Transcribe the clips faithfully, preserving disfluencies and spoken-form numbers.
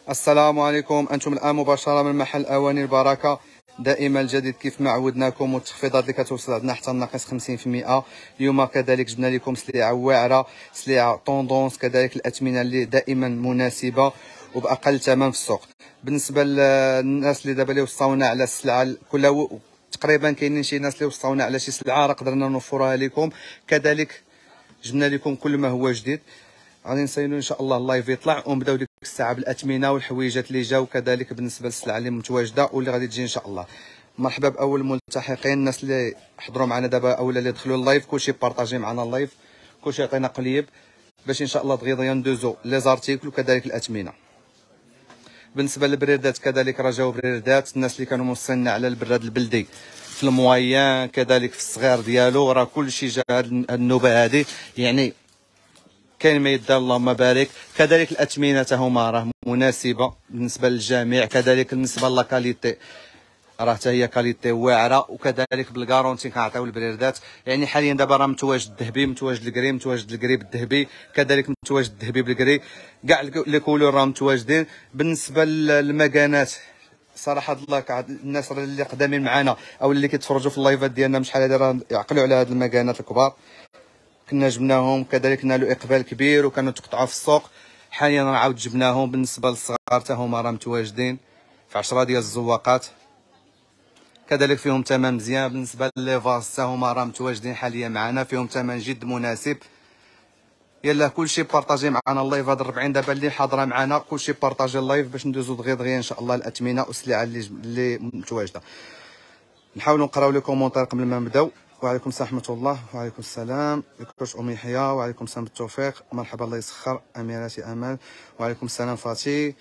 السلام عليكم. انتم الان مباشره من محل اواني البركه، دائما الجديد كيف ما عودناكم، والتخفيضات اللي كتوصل عندنا حتى ناقص خمسين في المئة. اليوم كذلك جبنا لكم سلعه واعره، سلعه طوندونس، كذلك الاثمنه اللي دائما مناسبه وباقل ثمن في السوق. بالنسبه للناس اللي دابا اللي وصاونا على السلعه كلها، تقريبا كاينين شي ناس اللي وصاونا على شي سلعه راه قدرنا نوفرها لكم. كذلك جبنا لكم كل ما هو جديد. غادي نسينو ان شاء الله اللايف يطلع ونبداو ديك الساعه بالاثمنه والحويجات اللي جاو، كذلك بالنسبه للسلعه اللي متواجده واللي غادي تجي ان شاء الله. مرحبا باول الملتحقين، الناس اللي حضروا معنا دابا اولا اللي دخلوا اللايف، كلشي بارطاجي معنا اللايف، كلشي يعطينا قليب باش ان شاء الله دغيا ندوزو لي زارتيكل وكذلك الاثمنه. بالنسبه للبريدات كذلك راه جاو بريدات، الناس اللي كانوا موصلنا على البراد البلدي في المويان كذلك في الصغير ديالو، راه كلشي جا هاد النوبه هادي، يعني كاين ما يدار اللهم بارك. كذلك الاثمنه حتى هما راه مناسبه بالنسبه للجميع، كذلك بالنسبه لاكاليتي راه حتى هي كاليتي واعره، وكذلك بالكارونتي كنعطيو البريدات. يعني حاليا دابا راه متواجد الذهبي، متواجد الكري، متواجد الكري بالذهبي، كذلك متواجد الذهبي بالكري، كاع لي كولور راه متواجدين. بالنسبه للمكانات صراحه الله الناس اللي قدامين معنا او اللي كيتفرجوا في اللايفات ديالنا من شحال هذه راه يعقلوا على هاد المكانات الكبار، كنا جبناهم كذلك نالوا اقبال كبير وكانوا تقطعوا في السوق. حاليا راه عاود جبناهم. بالنسبه للصغار حتى هما راه متواجدين في عشرة ديال الزواقات، كذلك فيهم ثمن مزيان. بالنسبه لي فاز حتى هما راه متواجدين حاليا معنا، فيهم ثمن جد مناسب. يلا كلشي بارطاجي معنا اللايف، هاد أربعين دابا اللي حاضره معنا كلشي بارطاجي اللايف باش ندوزو دغيا دغيا ان شاء الله الاثمنه والسلعه اللي اللي متواجده. نحاولوا نقراو لي كومونتير قبل ما نبداو. وعليكم السلام ورحمه الله. وعليكم السلام كوش ام يحيى. وعليكم السلام بالتوفيق. مرحبا الله يسخر اميراتي امل. وعليكم السلام فاتي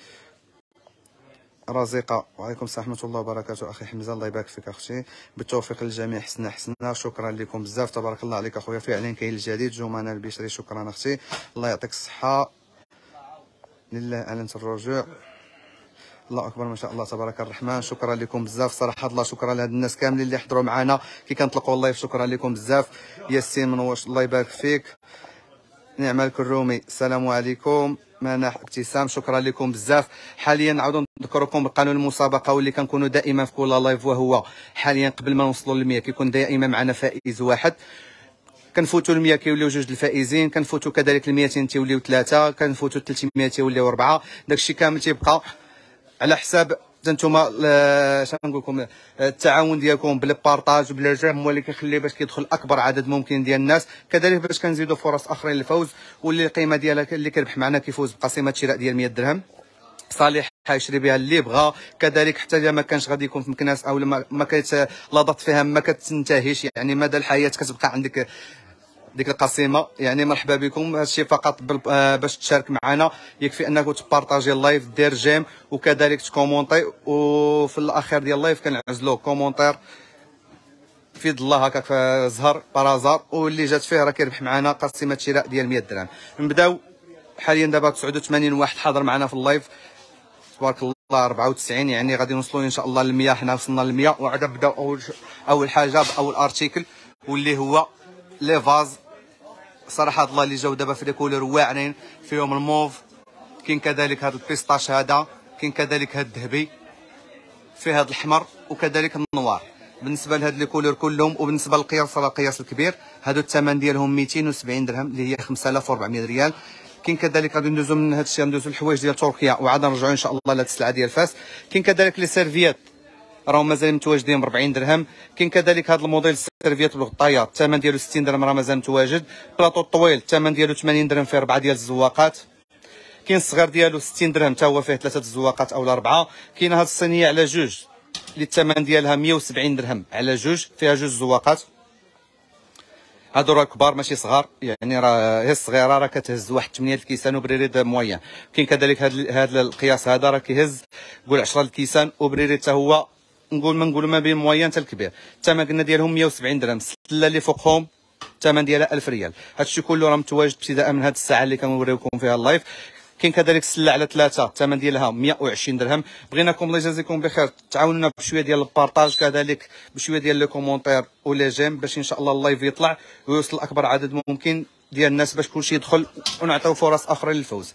رزيقه. وعليكم السلام ورحمه الله وبركاته اخي حمزه، الله يبارك فيك اختي. بالتوفيق للجميع. حسنا حسنا، شكرا لكم بزاف، تبارك الله عليك اخويا. فعلا كاين الجديد. جمانه البشري شكرا اختي، الله يعطيك الصحه. لله اعلنت الرجوع. الله اكبر ما شاء الله تبارك الرحمن. شكرا لكم بزاف صراحه الله، شكرا لهاد الناس كاملين اللي حضروا معنا كي كنطلقوا اللايف، شكرا لكم بزاف. ياسين من واش الله يبارك فيك. نعمه الكرومي السلام عليكم. مناح ابتسام شكرا لكم بزاف. حاليا نعاودوا نذكركم بقانون المسابقه واللي كنكونوا دائما في كل لايف، وهو حاليا قبل ما نوصلوا ل مية كيكون دائما معنا فائز واحد، كنفوتوا ال مية كيوليو جوج الفائزين، كنفوتوا كذلك ال ميتين تيوليو ثلاثه، كنفوتوا ثلاثمية تيوليو اربعه. داكشي كامل تيبقى على حساب نتوما اش نقول لكم التعاون ديالكم بلا بارطاج وبلا جام، هو اللي كيخلي باش كيدخل اكبر عدد ممكن ديال الناس، كذلك باش كنزيدوا فرص اخرين للفوز. واللي القيمه ديالها اللي كيربح معنا كيفوز بقسيمه شراء ديال مية درهم صالح يشري بها اللي بغى. كذلك حتى اذا ما كانش غادي يكون في مكناس او ما, ما كانت لا ضغط فيها ما كتنتهيش، يعني مدى الحياه كتبقى عندك ديك القسيمه. يعني مرحبا بكم. هادشي فقط باش تشارك معنا يكفي انك تبارطاجي اللايف، دير جيم وكذلك تكومونطي، وفي الاخير ديال اللايف كنعزلو كومونتير في يد الله هكاك زهر بارازار، واللي جات فيه راه كيربح معنا قسيمه شراء ديال مية درهم. نبداو حاليا دابا تسعة وثمانين واحد حاضر معنا في اللايف تبارك الله، أربعة وتسعين، يعني غادي نوصلوا ان شاء الله ل مية. حنا وصلنا ل مية وغادي نبداو اول اول حاجه باول ارتيكل واللي هو لي فاز. صراحه الله اللي جاو دابا في لي كولور واعرين، فيهم الموف، كاين كذلك هذا البيستاش، هذا كاين كذلك هذا الذهبي، فيه هذا الاحمر وكذلك النوار. بالنسبه لهاد لي كولور كلهم، وبالنسبه للقياس راه القياس الكبير، هادو الثمن ديالهم ميتين وسبعين درهم اللي هي خمسة آلاف وأربعمية ريال. كاين كذلك غادي ندوزو من هاد الشيء ندوزو الحوايج ديال تركيا وعاد نرجعوا ان شاء الله لهاد السلعه ديال فاس. كاين كذلك لي سيرفيات راهم مازال متواجدين ب أربعين درهم. كاين كذلك هذا الموديل السيرفيات بالغطايات الثمن ديالو ستين درهم راه مازال متواجد. بلاطو الطويل الثمن ديالو ثمانين درهم فيه اربعه ديال الزواقات. كاين الصغير ديالو ستين درهم حتى هو فيه ثلاثه الزواقات اولا اربعه. كاين هذه الصينيه على جوج اللي الثمن ديالها مية وسبعين درهم على جوج، فيها جوج زواقات. هادو راه كبار ماشي صغار، يعني راه هي الصغيره راه كتهز واحد ثمانية الكيسان وبريريد موين. كاين كذلك هذا هذا القياس هذا راه كيهز قول عشرة الكيسان وبريريد حتى هو نقول ما نقولوا ما بين موين حتى الكبير. الثمن قلنا ديالهم مية وسبعين درهم. السله اللي فوقهم الثمن ديالها ألف ريال. هادشي كله راه متواجد ابتداء من هاد الساعه اللي كنوريوكم فيها اللايف. كاين كذلك السله على ثلاثه الثمن ديالها مية وعشرين درهم. بغيناكم الله يجازيكم بخير تعاونونا بشويه ديال البارطاج، كذلك بشويه ديال لي كومونتير ولي جيم باش ان شاء الله اللايف يطلع ويوصل اكبر عدد ممكن ديال الناس باش كلشي يدخل ونعطيو فرص اخرى للفوز.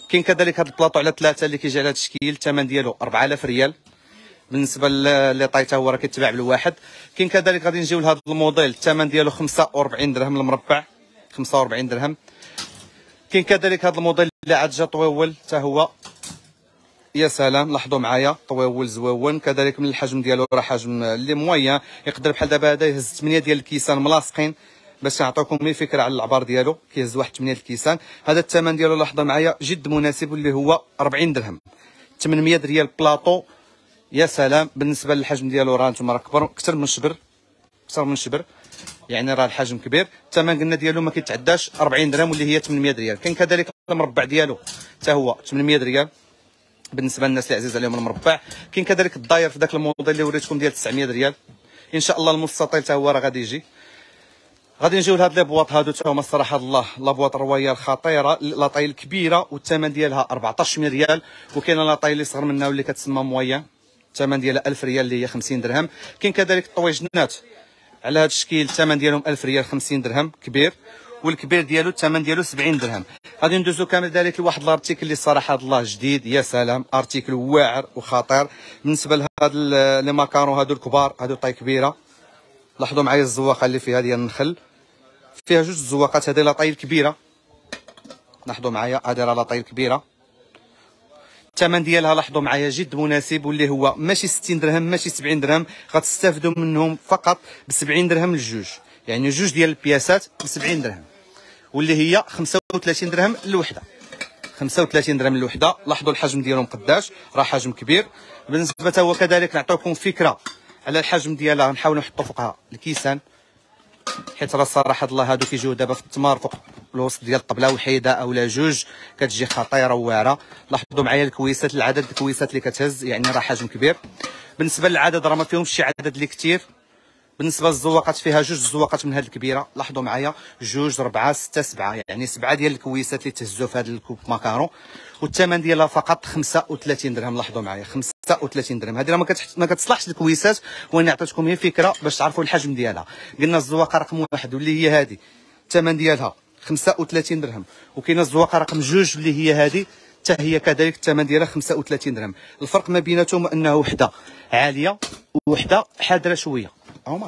كاين كذلك هذا البلاطو على ثلاثه اللي كيجي على هذا الشكل، الثمن ديالو أربعة آلاف ريال. بالنسبه اللي طايته هو راه كيتباع بالواحد. كاين كذلك غادي نجيو لهذا الموديل، الثمن ديالو خمسة وأربعين درهم المربع، خمسة وأربعين درهم. كاين كذلك هذا الموديل اللي عاد جا طويول حتى هو، يا سلام لاحظوا معايا طويول زويون. كذلك من الحجم ديالو راه حجم اللي موين، يقدر بحال دابا هذا يهز ثمانية ديال الكيسان ملاصقين، باش نعطيكم فكره على العبار ديالو، كيهز واحد ثمانية الكيسان. هذا الثمن ديالو لاحظوا معايا جد مناسب، واللي هو أربعين درهم، ثمانمية ريال بلاطو. يا سلام. بالنسبه للحجم ديالو راه نتوما راه كبر اكثر من شبر، اكثر من شبر، يعني راه الحجم كبير. الثمن قلنا ديالو ما كيتعداش أربعين درهم، واللي هي ثمانمية ريال. كاين كذلك المربع ديالو حتى هو ثمانمية ريال بالنسبه للناس اللي عزيز عليهم المربع. كاين كذلك الداير في ذاك الموديل اللي وريتكم ديال تسعمية ريال. ان شاء الله المستطيل حتى هو راه غادي يجي. غادي نجيو لهاد لي بواط هادو حتى هما الصراحه الله لابواط رويال خطيره، لاطايل كبيره والثمن ديالها أربعطاش ريال. وكاينه لاطايل اللي صغر منها واللي كتسمى مويان، الثمن ديالها ألف ريال اللي هي خمسين درهم. كاين كذلك الطويجنات على هذا الشكل، الثمن ديالهم ألف ريال خمسين درهم كبير، والكبير ديالو الثمن ديالو سبعين درهم. غادي ندوزو كامل ذلك لواحد الارتيكل اللي صراحه الله جديد، يا سلام، ارتيكل واعر وخطير. بالنسبه لهاد لي ماكارون هادو الكبار، هادو طاي كبيره. لاحظوا معايا الزواقه اللي فيها ديال النخل، فيها جوج الزواقات، هذه لاطايل كبيره. لاحظوا معايا هذه راه لاطايل كبيره. الثمن ديالها لاحظوا معايا جد مناسب، واللي هو ماشي ستين درهم ماشي سبعين درهم، غتستافدوا منهم فقط ب سبعين درهم للجوج، يعني جوج ديال البياسات ب سبعين درهم، واللي هي خمسة وثلاثين درهم الوحده، خمسة وثلاثين درهم الوحده. لاحظوا الحجم ديالهم قداش راه حجم كبير. بالنسبه هو كذلك نعطيكم فكره على الحجم ديالها، نحاولوا نحطوا فوقها الكيسان، حيت راه صراحه الله هادو كيجيو دابا في التمار فوق الوسط ديال الطبله وحيده اولا جوج، كتجي خطيره واعره. لاحظوا معايا الكويسات، العدد الكويسات اللي كتهز، يعني راه حجم كبير. بالنسبه للعدد راه ما فيهمش شي عدد اللي كثير. بالنسبه للزواقات فيها جوج زواقات من هذه الكبيره، لاحظوا معايا جوج ربعه سته سبعه، يعني سبعه ديال الكويسات اللي تهزوا في هذا الكوب ماكارون. والثمن ديالها فقط خمسة وثلاثين درهم. لاحظوا معايا خمسة وثلاثين درهم. هذه راه ما كتحت... ما كتصلحش للكويسات، وانا عطيتكم هي فكره باش تعرفوا الحجم ديالها. قلنا الزواقه رقم واحد واللي هي هذه الثمن ديالها خمسة وثلاثين درهم، وكاينه الزواقه رقم جوج اللي هي هذه حتى هي كذلك الثمن ديالها خمسة وثلاثين درهم. الفرق ما بيناتهم انه وحده عاليه ووحده حاضره شويه. عمر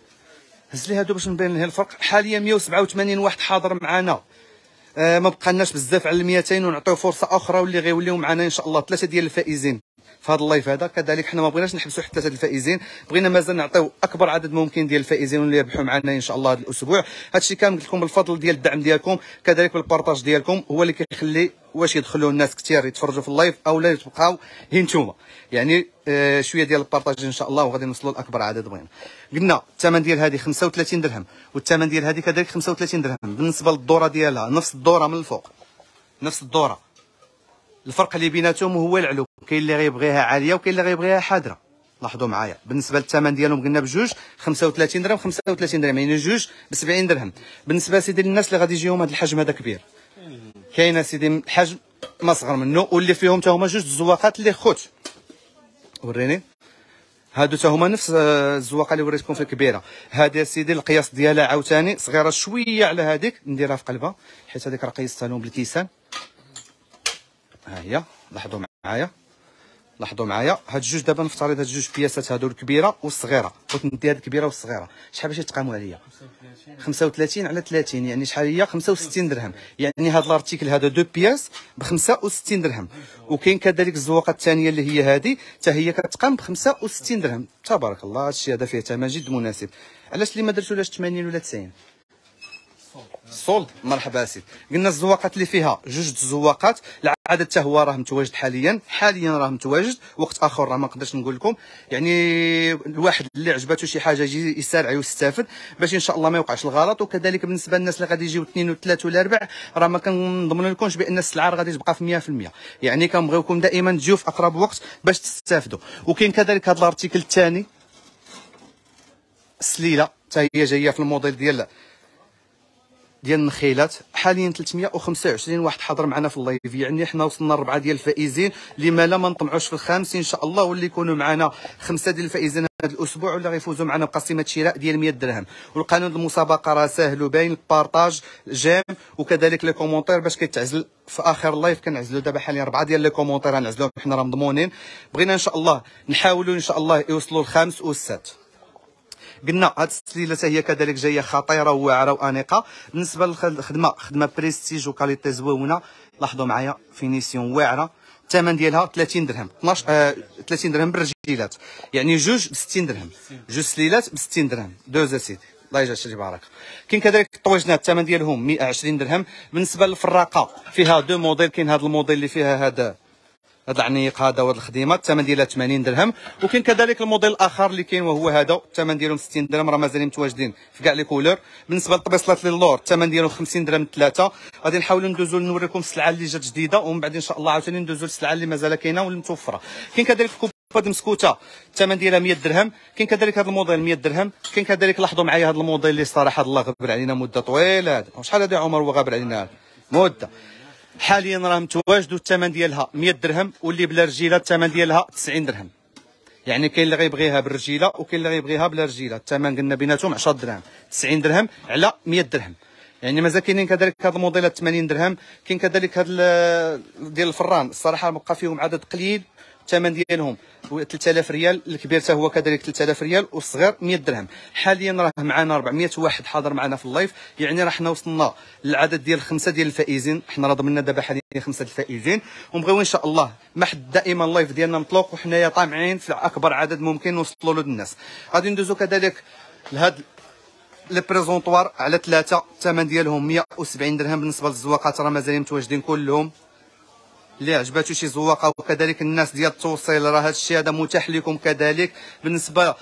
هز لي هادو باش نبين لها الفرق. حاليا مية وسبعة وثمانين واحد حاضر معنا، آه ما بقالناش بزاف على مئتين، ونعطيو فرصه اخرى واللي غيوليو معنا ان شاء الله ثلاثه ديال الفائزين في هذا اللايف هذا. كذلك حنا ما بغيناش نحبسوا حتى ثلاثه الفائزين، بغينا مازال نعطيو اكبر عدد ممكن ديال الفائزين واللي يربحوا معنا ان شاء الله هذا الاسبوع. هادشي كامل قلت لكم بالفضل ديال الدعم ديالكم، كذلك بالبارطاج ديالكم، هو اللي كيخلي واش يدخلوا الناس كثير يتفرجوا في اللايف او لا يتبقاو هي نتوما. يعني آه شويه ديال البارطاج ان شاء الله، وغادي نوصلوا لاكبر عدد بغينا. قلنا الثمن ديال هذه خمسة وثلاثين درهم، والثمن ديال هذه كذلك خمسة وثلاثين درهم. بالنسبه للدوره ديالها نفس الدوره من الفوق، نفس الدوره. الفرق اللي بيناتهم هو العلو، كاين اللي غيبغيها عاليه وكاين اللي غيبغيها حاضره. لاحظوا معايا بالنسبه للثمن ديالهم قلنا بجوج خمسة وثلاثين درهم، خمسة وثلاثين درهم يعني جوج ب سبعين درهم. بالنسبه سيدي للناس اللي غادي يجيهم هذا الحجم هذا كبير، كاين سيدي الحجم ما صغر منه واللي فيهم حتى هما جوج الزواقات اللي خوت. وريني هادو حتى هما نفس الزواقه اللي وريتكم في الكبيره. هذه سيدي القياس ديالها عاوتاني صغيره شويه على هذيك، نديرها في قلبها حيت هذيك راه قيستها لهم بالكيسان. ها هي لاحظوا معايا، لاحظوا معايا هاد الجوج دابا نفترض هاد الجوج بياسات هادو الكبيره والصغيره، بغيت ندي هاد الكبيره والصغيره، شحال باش يتقاموا عليا؟ خمسة وثلاثين على ثلاثين يعني شحال هي؟ خمسة وستين درهم. يعني هاد الارتيكل هذا دو بياس ب خمسة وستين درهم. وكاين كذلك الزواقه الثانيه اللي هي هذه حتى هي كتقام ب خمسة وستين درهم. تبارك الله هادشي هذا فيه ثمن جد مناسب. علاش اللي ما درتولاش ثمانين ولا تسعين؟ صولد. مرحبا سيدي. قلنا الزواقات اللي فيها جوج الزواقات، العدد حتى هو راه متواجد حاليا، حاليا راه متواجد، وقت اخر راه ما نقدرش نقول لكم. يعني الواحد اللي عجبته شي حاجه يجي يسارع ويستافد باش ان شاء الله ما يوقعش الغلط. وكذلك بالنسبه للناس اللي غادي يجيو اثنين وثلاث ولا اربع، راه ما كنضمن لكمش بان السلعه غادي تبقى في مية في المية، يعني كنبغيوكم دائما تجيو في اقرب وقت باش تستافدوا. وكاين كذلك هذا الارتيكل الثاني السليله حتى هي جايه في الموديل ديال ديال النخيلات. حاليا ثلاثمية وخمسة وعشرين واحد حاضر معنا في اللايف، يعني حنا وصلنا ربعه ديال الفائزين. لما لا ما نطمعوش في الخامس ان شاء الله، واللي يكونوا معنا خمسه ديال الفائزين هذا الاسبوع ولا غيفوزوا معنا بقسيمه شراء ديال مية درهم. والقانون المسابقه راه ساهل وباين، البارطاج جيم وكذلك لي كومونتير باش كيتعزل في اخر اللايف. كنعزلوا دابا حاليا اربعه ديال لي كومونتير غنعزلوهم حنا راه مضمونين. بغينا ان شاء الله نحاولوا ان شاء الله يوصلوا الخامس والسادس. قلنا هاد السليله هي كذلك جايه خطيره وواعره وانيقه. بالنسبه للخدمه خدمه بريستيج وكاليتي زويونه. لاحظوا معايا فينيسيون واعره. الثمن ديالها ثلاثين درهم اثناش آه ثلاثين درهم بالرجيلات، يعني جوج ب ستين درهم، جوج سليلات ب ستين درهم. دوز اسيدي الله يجعل شي بارك. كاين كذلك الطويجنات الثمن ديالهم مئة وعشرين درهم. بالنسبه للفراقه فيها دو موديل، كاين هذا الموديل اللي فيها هذا هذا العنيق هذا وهاد الخديمه الثمن ديالها ثمانين درهم. وكاين كذلك الموديل الاخر اللي كاين وهو هذا الثمن ديالهم ستين درهم، راه مازالين متواجدين في كاع لي كولور. بالنسبه للطبيصلات للور الثمن ديالهم خمسين درهم ثلاثه. غادي نحاولوا ندوزو نوريكم السلعه اللي جات جديده ومن بعد ان شاء الله عاوتاني ندوزو للسلعه اللي مازال كاينه واللي متوفره. كاين كذلك كوبا مسكوته الثمن ديالها مية درهم. كاين كذلك هذا الموديل مية درهم. كاين كذلك لاحظوا معايا هذا الموديل اللي صراحه الله غبر علينا مده طويله. هذا شحال هذا عمر هو غابر علينا مده. حاليا راه متواجدوا الثمن ديالها مية درهم، واللي بلا رجيله الثمن ديالها تسعين درهم. يعني كاين اللي غيبغيها بالرجيله وكاين اللي غيبغيها بلا رجيله. الثمن قلنا بيناتهم عشرة درهم، تسعين درهم على مية درهم. يعني مازال كاينين كذلك هذا الموديلات ثمانين درهم. كاين كذلك هذا ديال الفران الصراحه بقى فيهم عدد قليل، الثمن ديالهم ثلاثة آلاف ريال. الكبير حتى هو كذلك ثلاثة آلاف ريال والصغير مية درهم. حاليا راه معنا أربعمية واحد حاضر معنا في اللايف، يعني راه حنا وصلنا للعدد ديال خمسه ديال الفائزين. حنا راه ضمننا دابا حاليا خمسه الفائزين ونبغيو ان شاء الله ما حد دائما اللايف ديالنا مطلوق وحنايا طامعين في اكبر عدد ممكن نوصلوا له للناس. غادي ندوزو كذلك لهاد لي بريزونطوار على ثلاثه الثمن ديالهم مية وسبعين درهم. بالنسبه للزواقات راه مازالين متواجدين كلهم، اللي عجباتو شي زواقه وكذلك الناس ديال التوصيل راه هذا الشيء هذا متاح لكم كذلك. بالنسبه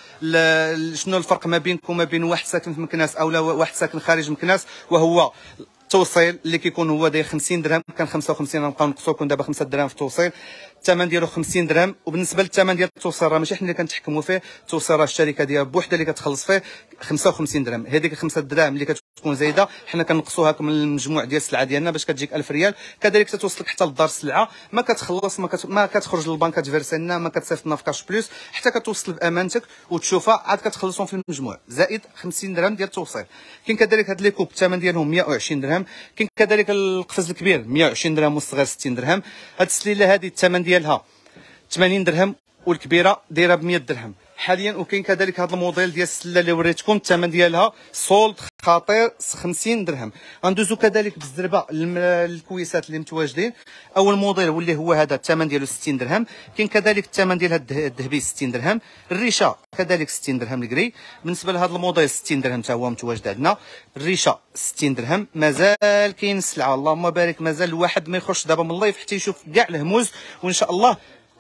شنو الفرق ما بينكم وما بين واحد ساكن في مكناس او لا واحد ساكن خارج مكناس، وهو التوصيل اللي كيكون هو داير خمسين درهم، كان خمسة وخمسين غنبقاو نقصو لكم دابا خمسة دراهم في التوصيل. الثمن ديالو خمسين درهم. وبالنسبه للثمن ديال التوصيل راه ماشي حنا اللي كنتحكموا فيه، التوصيل راه الشركه ديال بوحدها اللي كتخلص فيه خمسة وخمسين درهم. هذيك خمسة دراهم اللي كتكون زايده حنا كنقصوها من المجموع ديال السلعه ديالنا باش كتجيك ألف ريال. كذلك تتوصلك حتى للدار السلعه، ما كتخلص ما, كت... ما كتخرج للبنك كتفيرسي لنا، ما كتصيفط لنا في كاش بلوس، حتى كتوصل بامانتك وتشوفها عاد كتخلصهم في المجموع زائد خمسين درهم ديال التوصيل. كاين كذلك هاد لي كوب الثمن ديالهم مية وعشرين درهم. كاين كذلك القفز الكبير مية وعشرين درهم والصغير ستين درهم. هاد السليله هذه الثمن ديالها ثمانين درهم والكبيره دايره ب مية درهم حاليا. وكاين كذلك هذا الموديل ديال السله اللي وريتكم الثمن ديالها سولد خطير خمسين درهم. غندوزو كذلك بالزربه الكويسات اللي متواجدين. اول موديل واللي هو هذا الثمن ديالو ستين درهم. كاين كذلك الثمن ديال هذا الذهبي ستين درهم. الريشه كذلك ستين درهم الكري. بالنسبه لهذا الموديل ستين درهم حتى هو متواجد عندنا. الريشه ستين درهم. مازال كاين السلعه اللهم بارك، مازال الواحد ما يخرج دابا من اللايف حتى يشوف كاع الهموز، وان شاء الله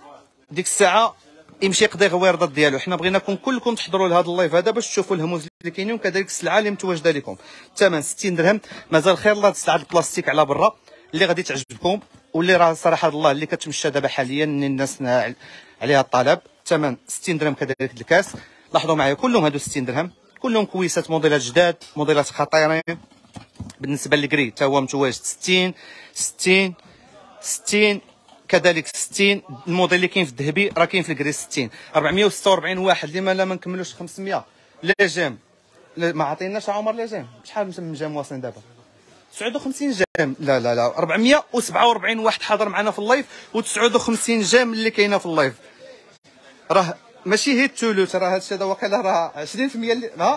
ديك الساعه يمشي يقضي غويرضات ديالو. حنا بغيناكم كلكم تحضروا لهذا اللايف هذا باش تشوفوا الهموز اللي كاينين وكذلك السلعه اللي متواجده لكم. الثمن ستين درهم. مازال خير الله السلعه البلاستيك على برا اللي غادي تعجبكم واللي راه صراحه الله اللي كتمشى دابا حاليا الناس عليها الطلب. الثمن ستين درهم. كذلك الكاس لاحظوا معايا كلهم هادو ستين درهم، كلهم كويسات موديلات جداد موديلات خطيرين. بالنسبه للكري حتى هو متواجد ستين ستين ستين كذلك ستين. الموديل اللي كاين في الذهبي راه كاين في الكري ستين. أربعمية وستة وأربعين واحد اللي ما لا ما نكملوش خمسمية. لي جيم ما عطيناش عمر لي جيم شحال من جيم واصلين دابا تسعة وخمسين جيم. لا لا لا أربعمية وسبعة وأربعين واحد حاضر معنا في اللايف و تسعة وخمسين جيم اللي كاينه في اللايف. راه ماشي هي الثلث، راه هادشي هذا واقيلا راه عشرين في المية اللي ها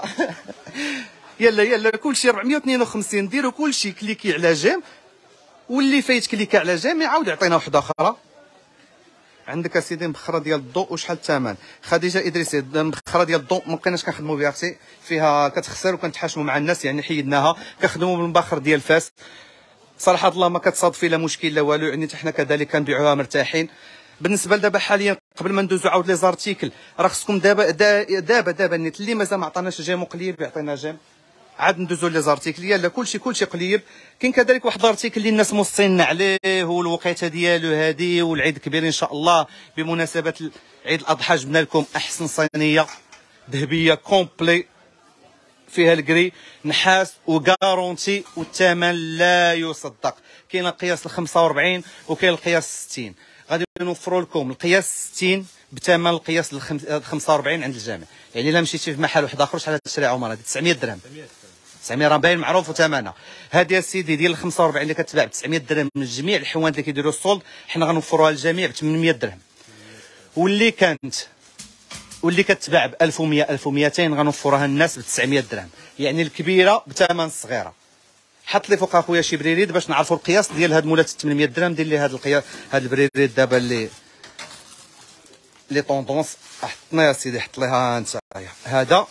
يلا يلا كلشي أربعمية واثنين وخمسين. ديروا كلشي كليكي على جيم، واللي فايت كليكا على جيم يعاود يعطينا وحده اخرى. عندك اسيدي مبخره ديال الضوء وشحال الثمن؟ خديجه ادريسي مبخره ديال الضوء ما بقيناش كنخدموا بها اختي، فيها كتخسر وكنتحاشموا مع الناس يعني حيدناها، كنخدموا بالمبخر ديال فاس. صراحه الله ما كتصادفي لا مشكل لا والو، يعني حتى حنا كذلك كنبيعوها مرتاحين. بالنسبه لدابا حاليا قبل ما ندوزو عاود لي زارتيكل راه خصكم دابا دابا دابا النيت اللي مازال ما عطاناش جيم قليب يعطينا جيم عاد ندوزو لي زارتيكل. يلا كلشي كلشي قليب. كاين كذلك واحد الارتيكل اللي الناس موصينا عليه هو الوقيته ديالو هادي والعيد الكبير ان شاء الله بمناسبه عيد الاضحى جبنا لكم احسن صينيه ذهبيه كومبلي فيها الكري نحاس وكارونتي والثمن لا يصدق. كاين القياس ال خمسة وأربعين وكاين القياس ستين. غادي نوفروا لكم القياس ستين بثمن القياس ال خمسة وأربعين عند الجامع. يعني الا مشيتي في محل واحد اخر شحال تشري عمر؟ هذه تسعمية درهم. تسعمية راه باين معروف وثمنها. هذه السيدي ديال خمسة وأربعين اللي كتباع ب تسعمية درهم من جميع الحوانت اللي كيديروا السولد، حنا غنوفروها للجميع ب ثمنمية درهم. واللي كانت واللي كتباع ب ألف ومية ألف ومئتين غنوفروها للناس ب تسعمية درهم. يعني الكبيره بثمن الصغيره. حط لي فوق اخويا شي بريريد باش نعرفوا القياس ديال هاد مولات ثمنمية درهم. دير لي هاد القياس، هاد البريريد دابا اللي لي طوندونس حطنا يا سيدي، حط ليها انت. هذا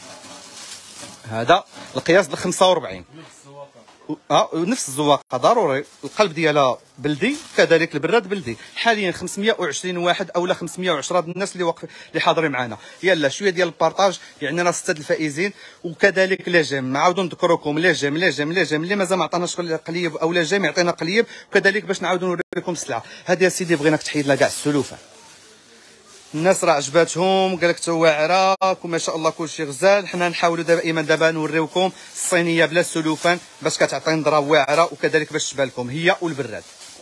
هذا القياس ب خمسة وأربعين. اه نفس الزواقه ضروري، القلب ديالها بلدي، كذلك البراد بلدي. حاليا خمسمية وعشرين واحد اولا خمسمية وعشرة الناس اللي واقف اللي حاضرين معنا. يلا شويه ديال البارطاج، يعني راه سته الفائزين. وكذلك لا جيم، نعاودوا نذكركم لا جيم لا جيم لا جيم اللي مازال ما عطاناش قليب او لا جيم يعطينا قليب. وكذلك باش نعاودوا نوريكم السلعه. هذه يا سيدي بغيناك تحيد لها كاع السلوفه. الناس راه عجباتهم، قال لك تا واعره وما شاء الله كلشي غزال. حنا نحاولوا دائما دابا نوريوكم الصينيه بلا سلوفان باش كتعطي نظره واعره، وكذلك باش تبان لكم هي والبراد.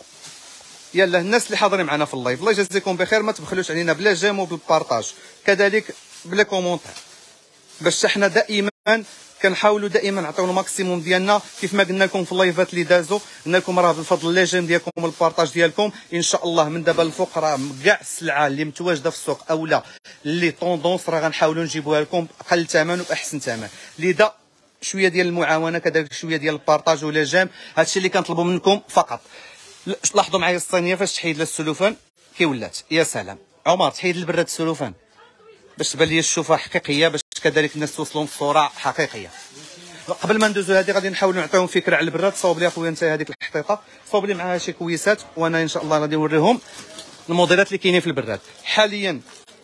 يلا الناس اللي حاضرين معنا في اللايف الله يجازيكم بخير، ما تبخلوش علينا بلا جيم وبالبارطاج، كذلك بلا كومونتير، باش حنا دائما كنحاولوا دائما نعطيو الماكسيموم ديالنا. كيف ما قلنا لكم في اللايفات اللي دازوا، قلنا لكم راه بفضل لي جيم ديالكم والبارطاج ديالكم ان شاء الله من دابا الفوق راه كاع السلعه اللي متواجده في السوق اولا اللي طوندونس راه غنحاولوا نجيبوها لكم باقل ثمن واحسن ثمن. لذا شويه ديال المعاونه، كذلك شويه ديال البارطاج ولا جيم، هادشي اللي كنطلبوا منكم فقط. لاحظوا معايا الصينيه فاش تحيد لها السلوفان كي ولات. يا سلام عمر، تحيد البراد السلوفان باش تبان لي الشوفه حقيقيه، باش كذلك الناس توصلوا الصوره حقيقيه. قبل ما ندوزو هذه غادي نحاولوا نعطيهم فكره على البراد. صوب لي اخويا انت هذيك الحقيقه، صوب لي معاها شي كويسات، وانا ان شاء الله غادي نوريهم الموديلات اللي كاينين في البراد حاليا.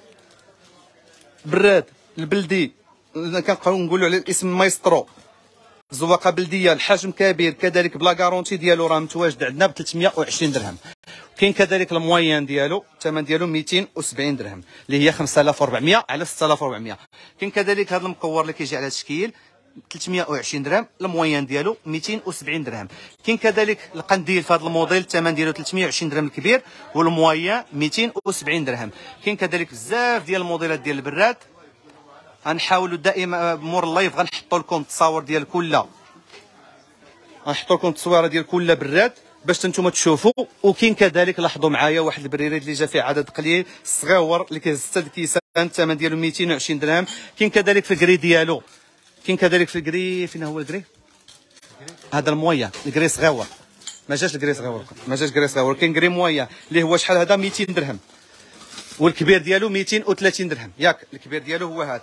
براد البلدي كنبقاو نقولوا على الاسم مايسترو، زواقه بلديه، الحجم كبير، كذلك بلا كارونتي ديالو راه متواجد عندنا ب ثلاثمية وعشرين درهم. كاين كذلك الموين ديالو الثمن ديالو مئتين وسبعين درهم اللي هي خمسة آلاف وأربعمية على ستة آلاف وأربعمية. كاين كذلك هذا المكور اللي كيجي على التشكيل ثلاثمية وعشرين درهم، الموين ديالو مئتين وسبعين درهم. كاين كذلك القنديل في هذا الموديل الثمن ديالو ثلاثمية وعشرين درهم الكبير، والموين مئتين وسبعين درهم. كاين كذلك بزاف ديال الموديلات ديال البراد. غنحاولوا دائما مور اللايف غنحطوا لكم التصاور ديال كل غنحطوا لكم التصويره ديال كل براد باش نتوما تشوفوا. وكاين كذلك لاحظوا معايا واحد البريريد اللي جا فيه عدد قليل صغيور اللي كيهز ستة الكيسان، الثمن ديالو مئتين وعشرين درهم. كاين كذلك في الكري ديالو، كاين كذلك في الكري، فين هو الكري؟ هذا المويا الكري صغيور، ما جاش الكري صغيور، ما جاش الكري صغيور. كاين كري مويا اللي هو شحال هذا مئتين درهم، والكبير ديالو مئتين وثلاثين درهم. ياك الكبير ديالو هو هذا،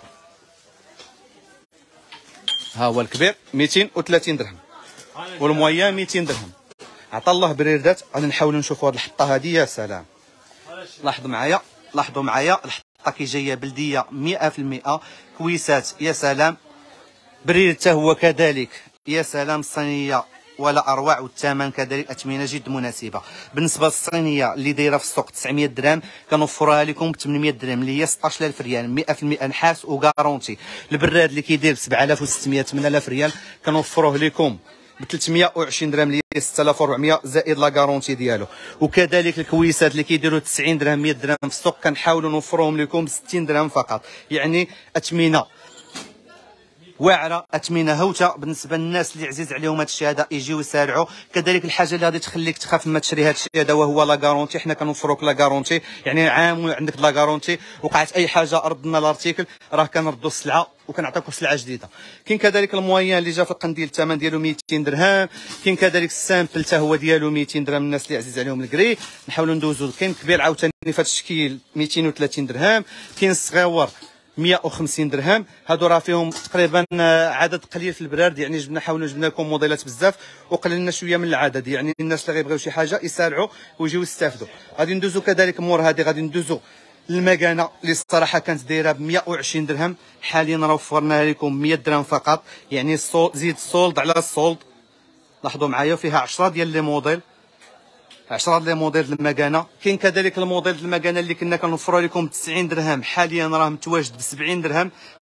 ها هو الكبير مئتين وثلاثين درهم، والمويا مئتين درهم. عطا الله بريردات. غادي نحاولوا نشوفوا هذه الحطه هذه. يا سلام لاحظوا معايا، لاحظوا معايا الحطه كي جايه بلديه مئة في المئة، كويسات. يا سلام بريد حتى هو كذلك. يا سلام الصينيه ولا اروع، والثمن كذلك اثمنه جد مناسبه. بالنسبه للصينيه اللي دايره في السوق تسعمية درهم كنوفرها لكم ب ثمنمية درهم اللي هي ستطاش ألف ريال مئة في المئة نحاس وكارونتي. البراد اللي كيدير ب سبعة آلاف وستمية ثمانية آلاف ريال كنوفروه لكم ب ثلاثمية وعشرين درهم اللي هي ستة آلاف وأربعمية زائد لا كارونتي ديالو. وكذلك الكويسات اللي كيديروا تسعين درهم مئة درهم في السوق كنحاولوا نوفروهم لكم ب ستين درهم فقط. يعني اثمنه واعره، اثمنه هوته بالنسبه للناس اللي عزيز عليهم هذا الشيء هذا يجيو يسارعوا. كذلك الحاجه اللي غادي تخليك تخاف ما تشري هذا الشيء هذا وهو لا كارونتي. حنا كنوفروك لا كارونتي، يعني عام وعندك لا كارونتي، وقعت اي حاجه ردنا الارتيكل راه كنردوا السلعه وكنعطيكم سلعه جديده. كاين كذلك الموين اللي جا في القنديل الثمن ديالو مئتين درهم. كاين كذلك السامبل حتى هو ديالو مئتين درهم الناس اللي عزيز عليهم الكري. نحاولوا ندوزو. كاين كبير عاوتاني في هذا التشكيل مئتين وثلاثين درهم. كاين الصغيور مئة وخمسين درهم. هادو راه فيهم تقريبا عدد قليل في البراد، يعني جبنا حاولنا جبنا لكم موديلات بزاف وقللنا شويه من العدد، يعني الناس اللي غيبغيو شي حاجه يسارعوا ويجيو يستافدوا. غادي ندوزو كذلك مور هذه، غادي ندوزو المكانه اللي الصراحه كانت دايره ب مئة وعشرين درهم، حاليا راه وفرناها لكم مئة درهم فقط. يعني الصول زيد السولد على السولد. لاحظوا معايا فيها عشرة ديال لي موديل، عشرة ديال الموديل المكانه. كاين كذلك الموديل المكانه اللي كنا كنوفروا لكم ب تسعين درهم، حاليا راه متواجد ب سبعين درهم.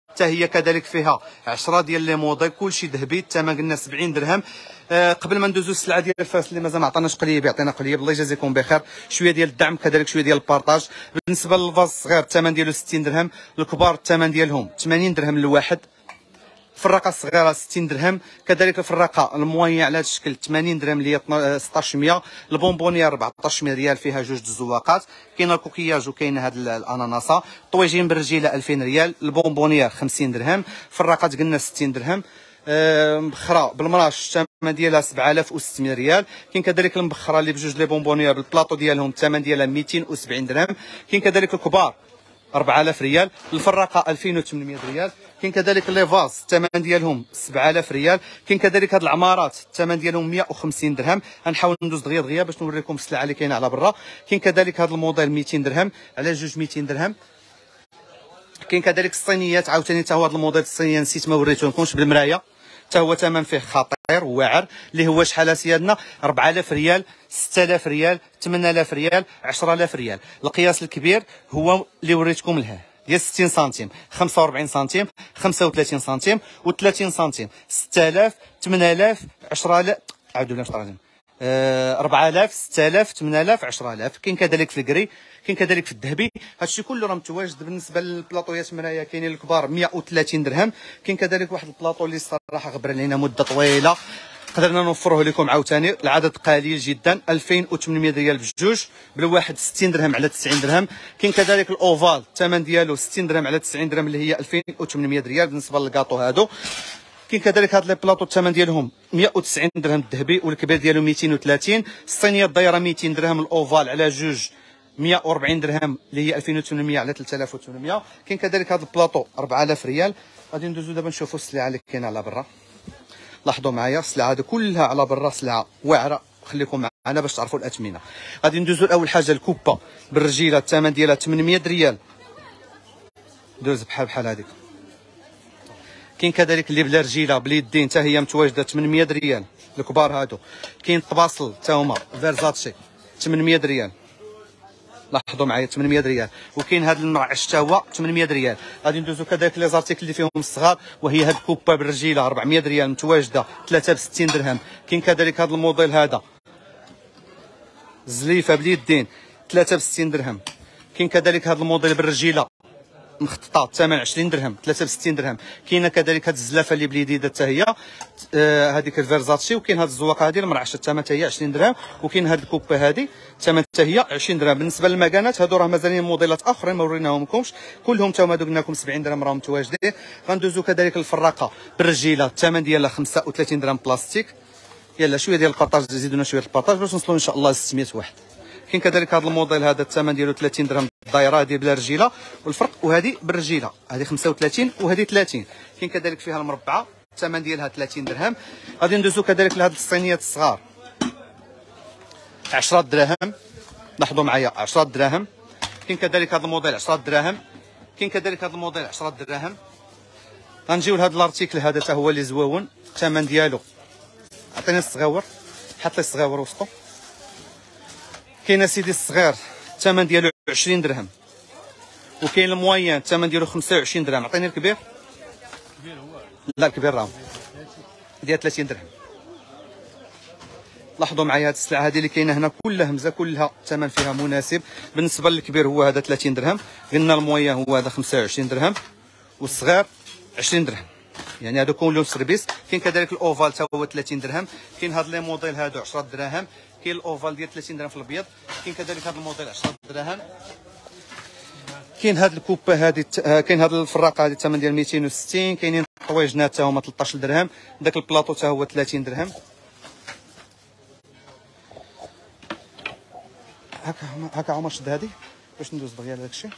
حتى هي كذلك فيها عشرة ديال لي موديل، كلشي ذهبي، الثمن قلنا سبعين درهم. أه قبل ما ندوزو السلعه ديال الفاس اللي مازال ما عطاناش قليب يعطينا قليب، الله يجازيكم بخير. شويه ديال الدعم كذلك شويه ديال البارطاج. بالنسبه للفاز الصغير الثمن ديالو ستين درهم، الكبار الثمن ديالهم ثمانين درهم للواحد، الفراقه الصغيره ستين درهم، كذلك الفراقه المويه على هذا الشكل ثمانين درهم اللي هي ستطاش مية، البونبونيه أربعطاش مية ريال فيها جوج الزواقات، كاينه الكوكياج وكاينه هاد الاناناسه، طويجين بالرجيله ألفين ريال، البونبونيه خمسين درهم، فراقات قلنا ستين درهم، مبخره بالمراش الثمن ديالها سبعة آلاف وستمية ريال، كاين كذلك المبخره اللي بجوج لي بونبونيه بالبلاطو ديالهم الثمن ديالها ميتين وسبعين درهم، كاين كذلك الكبار أربعة آلاف ريال، الفراقه ألفين وثمنمية ريال، كاين كذلك لي فاز الثمن ديالهم سبعة آلاف ريال، كاين كذلك هاد العمارات الثمن ديالهم مية وخمسين درهم. غنحاول ندوز دغيا دغيا باش نوريكم السلعه اللي كاينه على برا. كاين كذلك هاد الموديل ميتين درهم على جوج ميتين درهم. كاين كذلك الصينيات عاوتاني حتى هو هاد الموديل الصينيه نسيت ما وريتهمكمش بالمرايه، حتى هو ثمن فيه خطير وواعر، اللي هو شحال سيادنا أربعة آلاف ريال، ستة آلاف ريال، ثمانية آلاف ريال، عشرة آلاف ريال. القياس الكبير هو اللي وريتكم لهيه ديال ستين سنتيم، خمسة وأربعين سنتيم، خمسة وثلاثين سنتيم و30 سنتيم، ستة آلاف، ثمانية آلاف، عشرة آلاف، عاودوا لنا شطرين، أربعة آلاف، ستة آلاف، ثمانية آلاف، عشرة آلاف. كاين كذلك في الكري، كاين كذلك في الذهبي، هادشي كله راه متواجد. بالنسبه للبلاطويات مرايا كاينين الكبار مية وثلاثين درهم، كاين كذلك واحد البلاطو اللي الصراحه غبر علينا مده طويله قدرنا نوفروه لكم عاوتاني، العدد قليل جدا، ألفين وثمنمية ريال بجوج، بالواحد ستين درهم على تسعين درهم. كاين كذلك الاوفال الثمن ديالو ستين درهم على تسعين درهم اللي هي ألفين وثمنمية ريال بالنسبه للكاطو هادو. كاين كذلك هاد لي بلاطو الثمن ديالهم مية وتسعين درهم الذهبي، والكبير ديالو ميتين وثلاثين، الصينيه الدايره ميتين درهم، الاوفال على جوج مية وأربعين درهم اللي هي ألفين وثمنمية على ثلاثة آلاف وثمنمية. كاين كذلك هاد البلاطو أربعة آلاف ريال. غادي ندوزو دابا نشوفوا السلعه اللي كاينه على برا. لاحظوا معايا السلعه هذه كلها على برا سلعه واعره، خليكم معنا باش تعرفوا الاثمنه. غادي ندوزو اول حاجه الكوبه بالرجيله الثمن ديالها ثمنمية ريال، دوز بحال بحال هذيك. كاين كذلك اللي بلا رجيله باليدين حتى هي متواجده ثمنمية ريال الكبار هادو. كاين الطباصل حتى هما فيرزاتشي ثمنمية ريال، لاحظوا معايا ثمنمية ريال. وكاين هذا المرعش حتى هو ثمنمية ريال. غادي ندوزو كذلك لي زارتيكل اللي فيهم الصغار، وهي هاد الكوبا بالرجيله أربعمية ريال متواجده ثلاثة بستين درهم. كاين كذلك هذا الموديل هذا زليفه باليدين ثلاثة بستين درهم. كاين كذلك هذا الموديل بالرجيله مخططه الثمن عشرين درهم ثلاثة وستين درهم. كاينه كذلك هذه الزلافه اللي باليديده حتى هي آه هذيك الفيرزاتشي. وكاين هذه الزواقه هذه المرعشه الثمن حتى هي عشرين درهم. وكاين هذه الكوبه هذه الثمن حتى هي عشرين درهم. بالنسبه للمكانات هادو راه مازالين موديلات اخرين ما وريناهمكمش، كلهم حتى هما قلنا لكم سبعين درهم راهم متواجدين. غندوزو كذلك الفراقه بالرجيله الثمن ديالها خمسة وثلاثين درهم بلاستيك. يلا شويه ديال البارطاج، زيدونا شويه البارطاج باش نوصلوا ان شاء الله ل ستمية واحد. كاين كذلك هذا الموديل هذا الثمن ديالو ثلاثين درهم الدايره هذه بلا رجيله، والفرق وهذه بالرجيله هذه خمسة وثلاثين وهذه ثلاثين. كاين كذلك فيها المربعه الثمن ديالها ثلاثين درهم. غادي ندوزو كذلك لهاد الصينيات الصغار عشرة دراهم، لاحظوا معايا عشرة دراهم. كاين كذلك هذا الموديل عشرة دراهم. كاين كذلك هذا الموديل عشرة دراهم. غنجيو لهذا الارتيكل هذا حتى هو اللي زوون، الثمن ديالو عطيني الصغاور، حط لي الصغاور وسطو. كاين سيدي الصغير الثمن ديالو عشرين درهم، وكاين الموين الثمن ديالو خمسة وعشرين درهم. عطيني الكبير. الكبير هو لا الكبير راه ديال ثلاثين درهم. لاحظوا معايا هاد السلعه هذه اللي كاينه هنا كلها همزه، كلها الثمن فيها مناسب. بالنسبه للكبير هو هذا ثلاثين درهم، قلنا الموين هو هذا خمسة وعشرين درهم، والصغير عشرين درهم، يعني هادو كلهم سيرفيس. كاين كذلك الاوفال حتى هو ثلاثين درهم. كاين هاد لي موديل هادو عشرة دراهم. كاين الاوفال ديال ثلاثين درهم في الابيض. كاين كذلك هذا الموديل عشرة دراهم. كاين هاد الكوبه هذه، كاين هاد الفراقه هذه الثمن ديال ميتين وستين. كاينين طويجنات حتى هما ثلاثطاش درهم. داك البلاطو حتى هو ثلاثين درهم. هكا هكا عمر شد هذه باش ندوز دغيا لهذاك الشيء.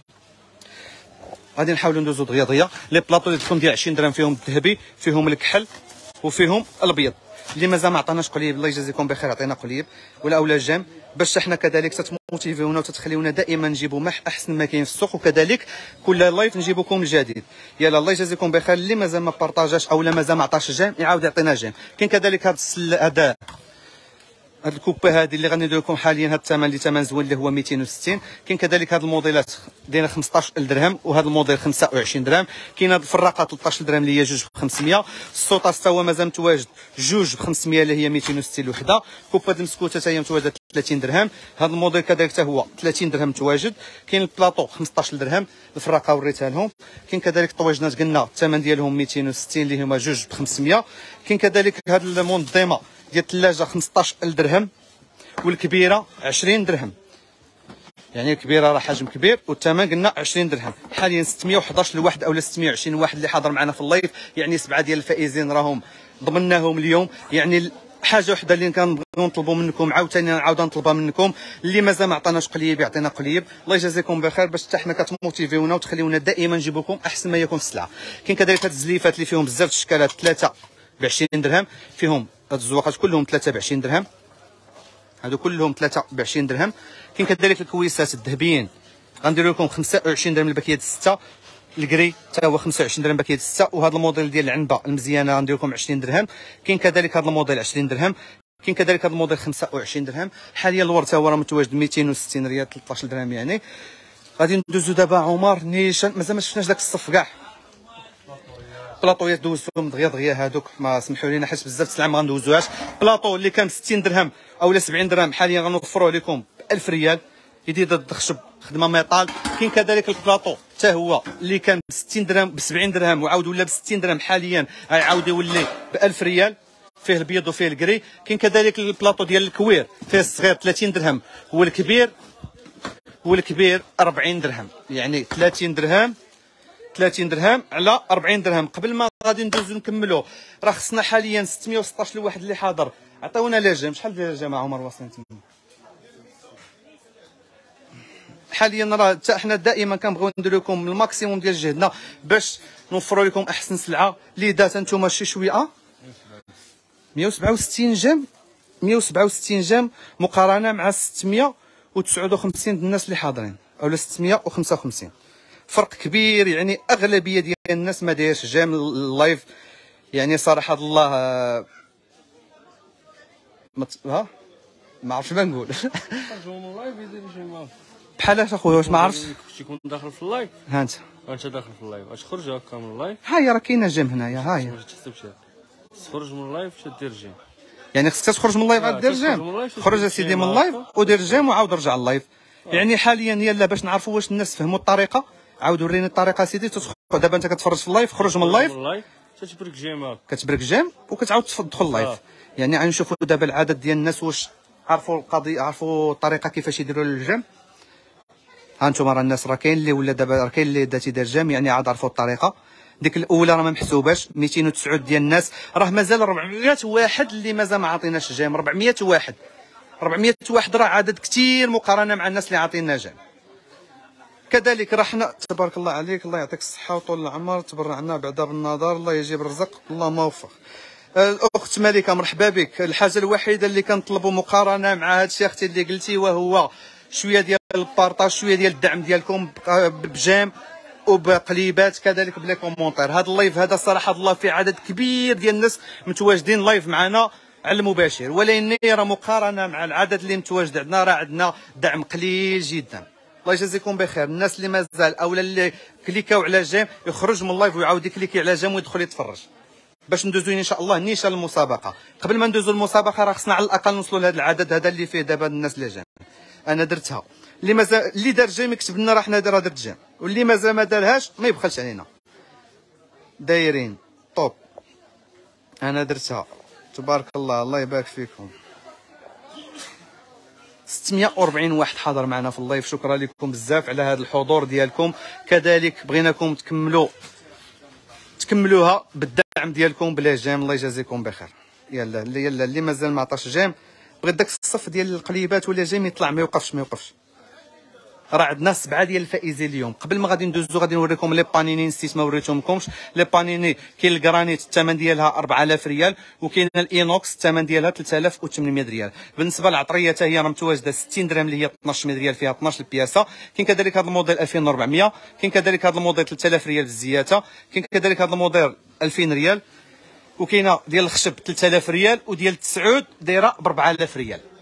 غادي نحاولوا ندوزو دغيا دغيا. لي بلاطو اللي تكون ديال عشرين درهم فيهم الذهبي، فيهم الكحل، وفيهم الابيض. اللي مازال ما عطاناش قليب الله يجازيكم بخير عطينا قليب ولا اولا جام، باش حنا كذلك تتموتيفيونا وتتخليونا دائما نجيبوا مح احسن ما كاين في السوق، وكذلك كل لايف نجيبوا لكم الجديد. يلا الله يجازيكم بخير. اللي مازال ما بارطاجاش او لا مازال ما عطاش جام يعاود يعطينا جام. كاين كذلك هذا هذا هاد الكوبه هذه اللي غندير لكم حاليا هاد الثمن اللي ثمن زوين اللي هو مئتين وستين. كاين كذلك هاد الموديلات دايره خمسطاش ألف درهم، وهذا الموديل خمسة وعشرين درهم. كاين هاد الفراقه ثلاثطاش درهم اللي هي جوج ب خمسمية. السوطه حتى هو مازال متواجد جوج ب خمسمية اللي هي مئتين وستين الوحده. كوبه المسكوته حتى هي متواجده ثلاثين درهم. هذا الموديل كذلك حتى هو ثلاثين درهم متواجد. كاين البلاطو خمسطاش درهم، الفراقه وريتها لهم. كاين كذلك الطواجنات قلنا الثمن ديالهم مئتين وستين اللي هما جوج ب خمسمية. كاين كذلك هاد المنظمه ديال الثلاجه خمسطاش ألف درهم، والكبيره عشرين درهم. يعني الكبيره راه حجم كبير والثمن قلنا عشرين درهم. حاليا ستمية وحداش لواحد اولا ستمية وعشرين واحد اللي حاضر معنا في اللايف، يعني سبعه ديال الفائزين راهم ضمناهم اليوم. يعني حاجه وحده اللي كنبغيو نطلبوا منكم عاوتاني نعاود نطلبها منكم، اللي مازال ما عطاناش قليب يعطينا قليب. الله يجازيكم بخير باش حتى حنا كتموتيفيونا وتخليونا دائما نجيب لكم احسن ما يكون في السلعه. كاين كذلك هاد الزليفات اللي فيهم بزاف الشكالات ثلاثه ب عشرين درهم، فيهم هاد الزواقات كلهم ثلاثه ب عشرين درهم، هادو كلهم ثلاثه ب عشرين درهم. كاين كذلك الكويسات الذهبيين غندير لكم خمسة وعشرين درهم الباكيه السته، الكري حتى هو خمسة وعشرين درهم باكيه السته. وهذا الموديل ديال العنبه المزيانه غندير لكم عشرين درهم. كاين كذلك هذا الموديل عشرين درهم. كاين كذلك هذا الموديل خمسة وعشرين درهم. حاليا الورد حتى هو راه متواجد مئتين وستين ريال ثلاثطاش درهم. يعني غادي ندوزو دابا عمر نيشان، مازال ما شفناش داك الصف كاع. بلاطويات دوزتهم دغيا دغيا هادوك، ما سمحوا لينا حيت بزاف السلعه ما غندوزوهاش. بلاطو اللي كان ب ستين درهم اولا سبعين درهم حاليا غنوفروه لكم ب ألف ريال، جديد ضد الخشب خدمه ميطال. كاين كذلك البلاطو حتى هو اللي كان ب ستين درهم ب سبعين درهم وعاود ولا ب ستين درهم، حاليا غيعاود يولي ب ألف ريال، فيه البيض وفيه الكري. كاين كذلك البلاطو ديال الكوير، فيه الصغير ثلاثين درهم والكبير والكبير أربعين درهم. يعني ثلاثين درهم ثلاثين درهم على أربعين درهم. قبل ما غادي ندوزو نكملوا راه خصنا حاليا ستمية وستطاش لواحد اللي حاضر. عطيونا لجام، شحال ديال الجام عمر واصلين تما؟ حاليا راه حتى حنا دائما كنبغيو ندير لكم الماكسيموم ديال جهدنا باش نوفروا لكم احسن سلعه. اللي دات انتم شي شويه مئة وسبعة وستين جام، مئة وسبعة وستين جام مقارنه مع ستمية وتسعة وخمسين الناس اللي حاضرين اولا ستمية وخمسة وخمسين، فرق كبير. يعني اغلبيه ديال الناس ما دايرش جام اللايف. يعني صراحه الله مت... ها ما عرفتش ما نقول بحال اش اخويا، واش ما عرفتش يكون داخل في اللايف. ها انت انت داخل في اللايف واش خرج هكا من اللايف. ها هي راه كاينه جام هنايا، ها هي ما تحسبش تخرج من اللايف دير جيم. يعني خصك تخرج من اللايف عاد دير جيم. خرج اسيدي من اللايف ودير جيم وعاود رجع لللايف. يعني حاليا يلا باش نعرفوا واش الناس فهموا الطريقه، عاود وريني الطريقه سيدي. تدخل دابا انت كتفرج في اللايف، خرج من اللايف كتبرك جيم، كتبرك جيم وكتعاود تدخل اللايف. يعني غنشوفوا دابا العدد ديال الناس واش عرفوا القضيه، عرفوا الطريقه كيفاش يديروا الجيم. ها انتم راه الناس راه كاين اللي ولا دابا راه كاين اللي داتي دار جيم، يعني عاد عرفوا الطريقه. ديك الاولى راه ما محسوباش، مئتين وتسعة ديال الناس. راه مازال أربعمية واحد اللي مازال ما عطيناش جيم. أربعمية واحد أربعمية واحد راه عدد كثير مقارنه مع الناس اللي عاطينا جيم. كذلك راه حنا تبارك الله عليك، الله يعطيك الصحه وطول العمر، تبرعنا بعدا بالنظر، الله يجيب الرزق، اللهم وفق. الاخت ملكه مرحبا بك. الحاجه الوحيده اللي كنطلبوا مقارنه مع هذا الشيء اختي اللي قلتي وهو شويه ديال البارطاج، شويه ديال الدعم ديالكم بجيم وبقليبات كذلك بلا كومونتير. هذا اللايف هذا صراحه الله فيه عدد كبير ديال الناس متواجدين لايف معنا على المباشر، ولكن راه مقارنه مع العدد اللي متواجد عندنا راه عندنا دعم قليل جدا. الله يجازيكم بخير. الناس اللي مازال اولا اللي كليكاو على جيم يخرج من اللايف ويعاود يكليكي على جيم ويدخل يتفرج باش ندوزو ان شاء الله نيشان المسابقه. قبل ما ندوزو المسابقه راه خصنا على الاقل نوصلوا لهذا العدد هذا اللي فيه دابا الناس اللي جيم. انا درتها، اللي مازال اللي دار جيم يكتب لنا راه حنا راه درت جيم، واللي مازال ما دارهاش ما يبخلش علينا. دايرين طوب، انا درتها تبارك الله، الله يبارك فيكم. ستمية وأربعين واحد حاضر معنا في اللايف، شكرا لكم بزاف على هذا الحضور ديالكم. كذلك بغيناكم تكملوا تكملوها بالدعم ديالكم بلا جيم، الله يجازيكم بخير. يلا اللي يلا اللي مازال ما عطاش جيم بغيت داك الصف ديال القليبات ولا جيم يطلع، ما يوقفش ما يوقفش. راه عندنا سبعه ديال الفائزين اليوم. قبل ما غادي ندوزو غادي نوريكم لي بانيني، نسيت ما وريتهمكمش لي بانيني. كاين الكرانيت الثمن ديالها أربعة آلاف ريال، وكاين الاينوكس الثمن ديالها ثلاثة آلاف وثمانمية ريال. بالنسبه للعطريه حتى هي راه متواجده ستين درهم اللي هي اثناش ريال، فيها اثناش البياسه. كاين كذلك هذا الموديل ألفين وأربعمية، كاين كذلك هذا الموديل ثلاثة آلاف ريال بالزياده، كاين كذلك هذا الموديل ألفين ريال، وكاينه ديال الخشب ثلاثة آلاف ريال، وديال التسعود دايره ب أربعة آلاف ريال.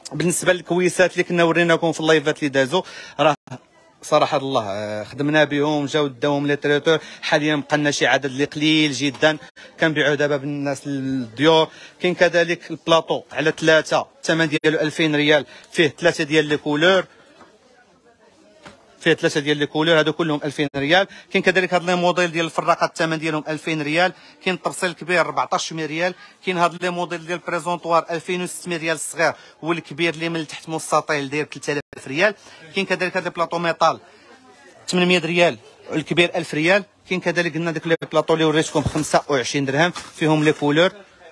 بالنسبه للكويسات اللي كنا وريناكم في اللايفات اللي دازوا، راه صراحه الله خدمنا بهم، جاو داوهم لي تريتور. حاليا بقى لنا شي عدد اللي قليل جدا كنبيعوا دابا بالناس الديور. كاين كذلك البلاطو على ثلاثه، الثمن ديالو ألفين ريال، فيه ثلاثه ديال لي كولور، فيه ثلاثه ديال لي كولور، هادو كلهم ألفين ريال. كاين كذلك هاد لي موديل ديال الفراقات الثمن ديالهم ألفين ريال. كاين الطرسيل الكبير أربعطاش مية ريال. كاين هاد لي موديل ديال البريزونطوار ألفين وستمية ريال الصغير، والكبير اللي من التحت مستطيل داير ثلاثة آلاف ريال. كاين كذلك هاد لي بلاطو ميطال ثمانمية ريال، الكبير ألف ريال. كاين كذلك قلنا داك لي بلاطو اللي وريتكم خمسة وعشرين درهم، فيهم لي كولور.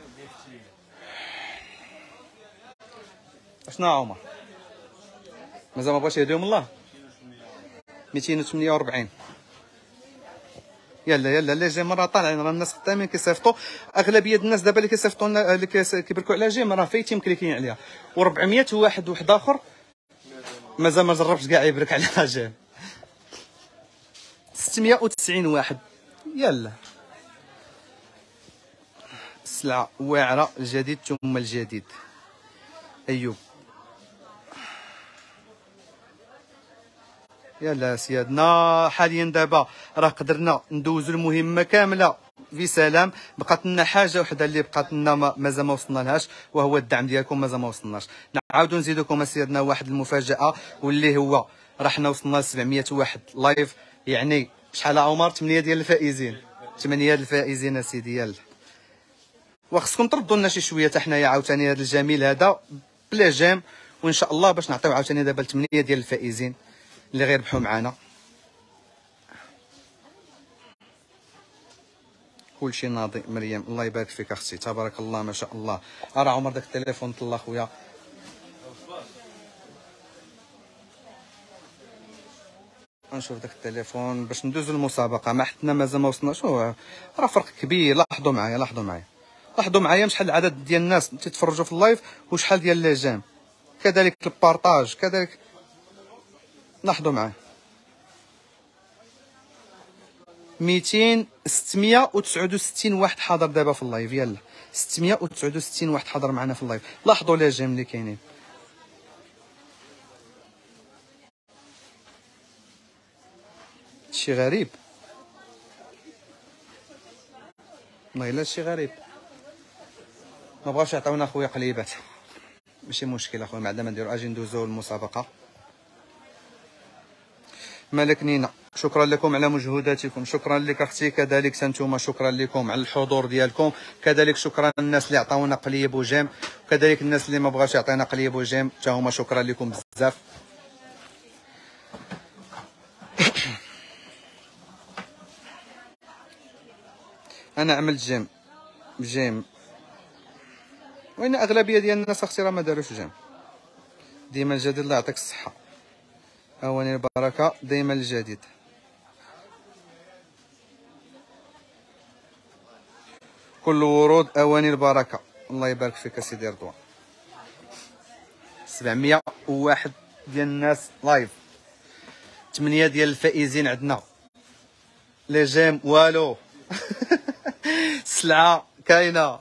اشنا عمر مازال ما بغاش يهديهم الله. ميتين وثمانية وأربعين. يلا يلا لي جيم راه طالعين، راه الناس خدامين كيصيفطوا. اغلبيه الناس دابا اللي كيصيفطوا لنا اللي كيبركوا على جيم راه فايتين مكليكين عليها. و400 واحد واحد اخر مازال ما جربش كاع يبرك على جيم. ستمية وتسعين واحد. يلا السلعه واعره، الجديد ثم الجديد. ايوب يلا سيادنا، حاليا دابا راه قدرنا ندوزو المهمه كامله في سلام. بقات لنا حاجه وحده اللي بقات لنا مازال ما وصلنا لهاش، وهو الدعم ديالكم مازال ما وصلناش. نعاودو نزيدوكم سيادنا واحد المفاجاه، واللي هو راه حنا وصلنا ل سبعمية واحد لايف. يعني شحال عمر؟ ثمانية ديال الفائزين، ثمانية ديال الفائزين اسيدي. يلا وخصكم تردوا لنا شي شويه حتى حنايا عاوتاني هذا الجميل هذا بلا جيم، وان شاء الله باش نعطيو عاوتاني دابا ثمانية ديال الفائزين اللي غيربحوا معنا. كلشي ناضي. مريم الله يبارك فيك اختي، تبارك الله ما شاء الله. راه عمر داك التليفون طلع خويا. نشوف داك التليفون باش ندوزو المسابقه. ما حتنا مازال ما وصلناش، راه فرق كبير. لاحظوا معايا لاحظوا معايا لاحظوا معايا شحال العدد ديال الناس تيتفرجوا في اللايف وشحال ديال لي جيم، كذلك البارطاج كذلك. لاحظوا معايا ميتين ستمية وتسعة وستين واحد حاضر دابا في اللايف. يلا ستمية وتسعة وستين واحد حاضر معنا في اللايف. لاحظوا لي جيم اللي كاينين. شي غريب والله الا شي غريب. ما بغاوش يعطيونا خويا قليبات، ماشي مشكل اخويا، بعدا ما نديرو اجي ندوزو المسابقه. مالك نينا شكرا لكم على مجهوداتكم، شكرا لك اختي، كذلك انتم شكرا لكم على الحضور ديالكم، كذلك شكرا للناس اللي عطاونا قليب وجيم، وكذلك الناس اللي ما بغاوش يعطينا قليب وجيم حتى هما شكرا لكم بزاف. انا عملت جيم جيم وين اغلبيه ديال الناس اختي راه ما داروش جيم. ديما الجديد الله يعطيك الصحه، اواني البركه ديما الجديد. كل ورود اواني البركه. الله يبارك فيك اسيدي رضوان. سبعمية وواحد ديال الناس لايف، ثمانية ديال الفائزين عندنا. لي جيم والو. السلعه كاينه.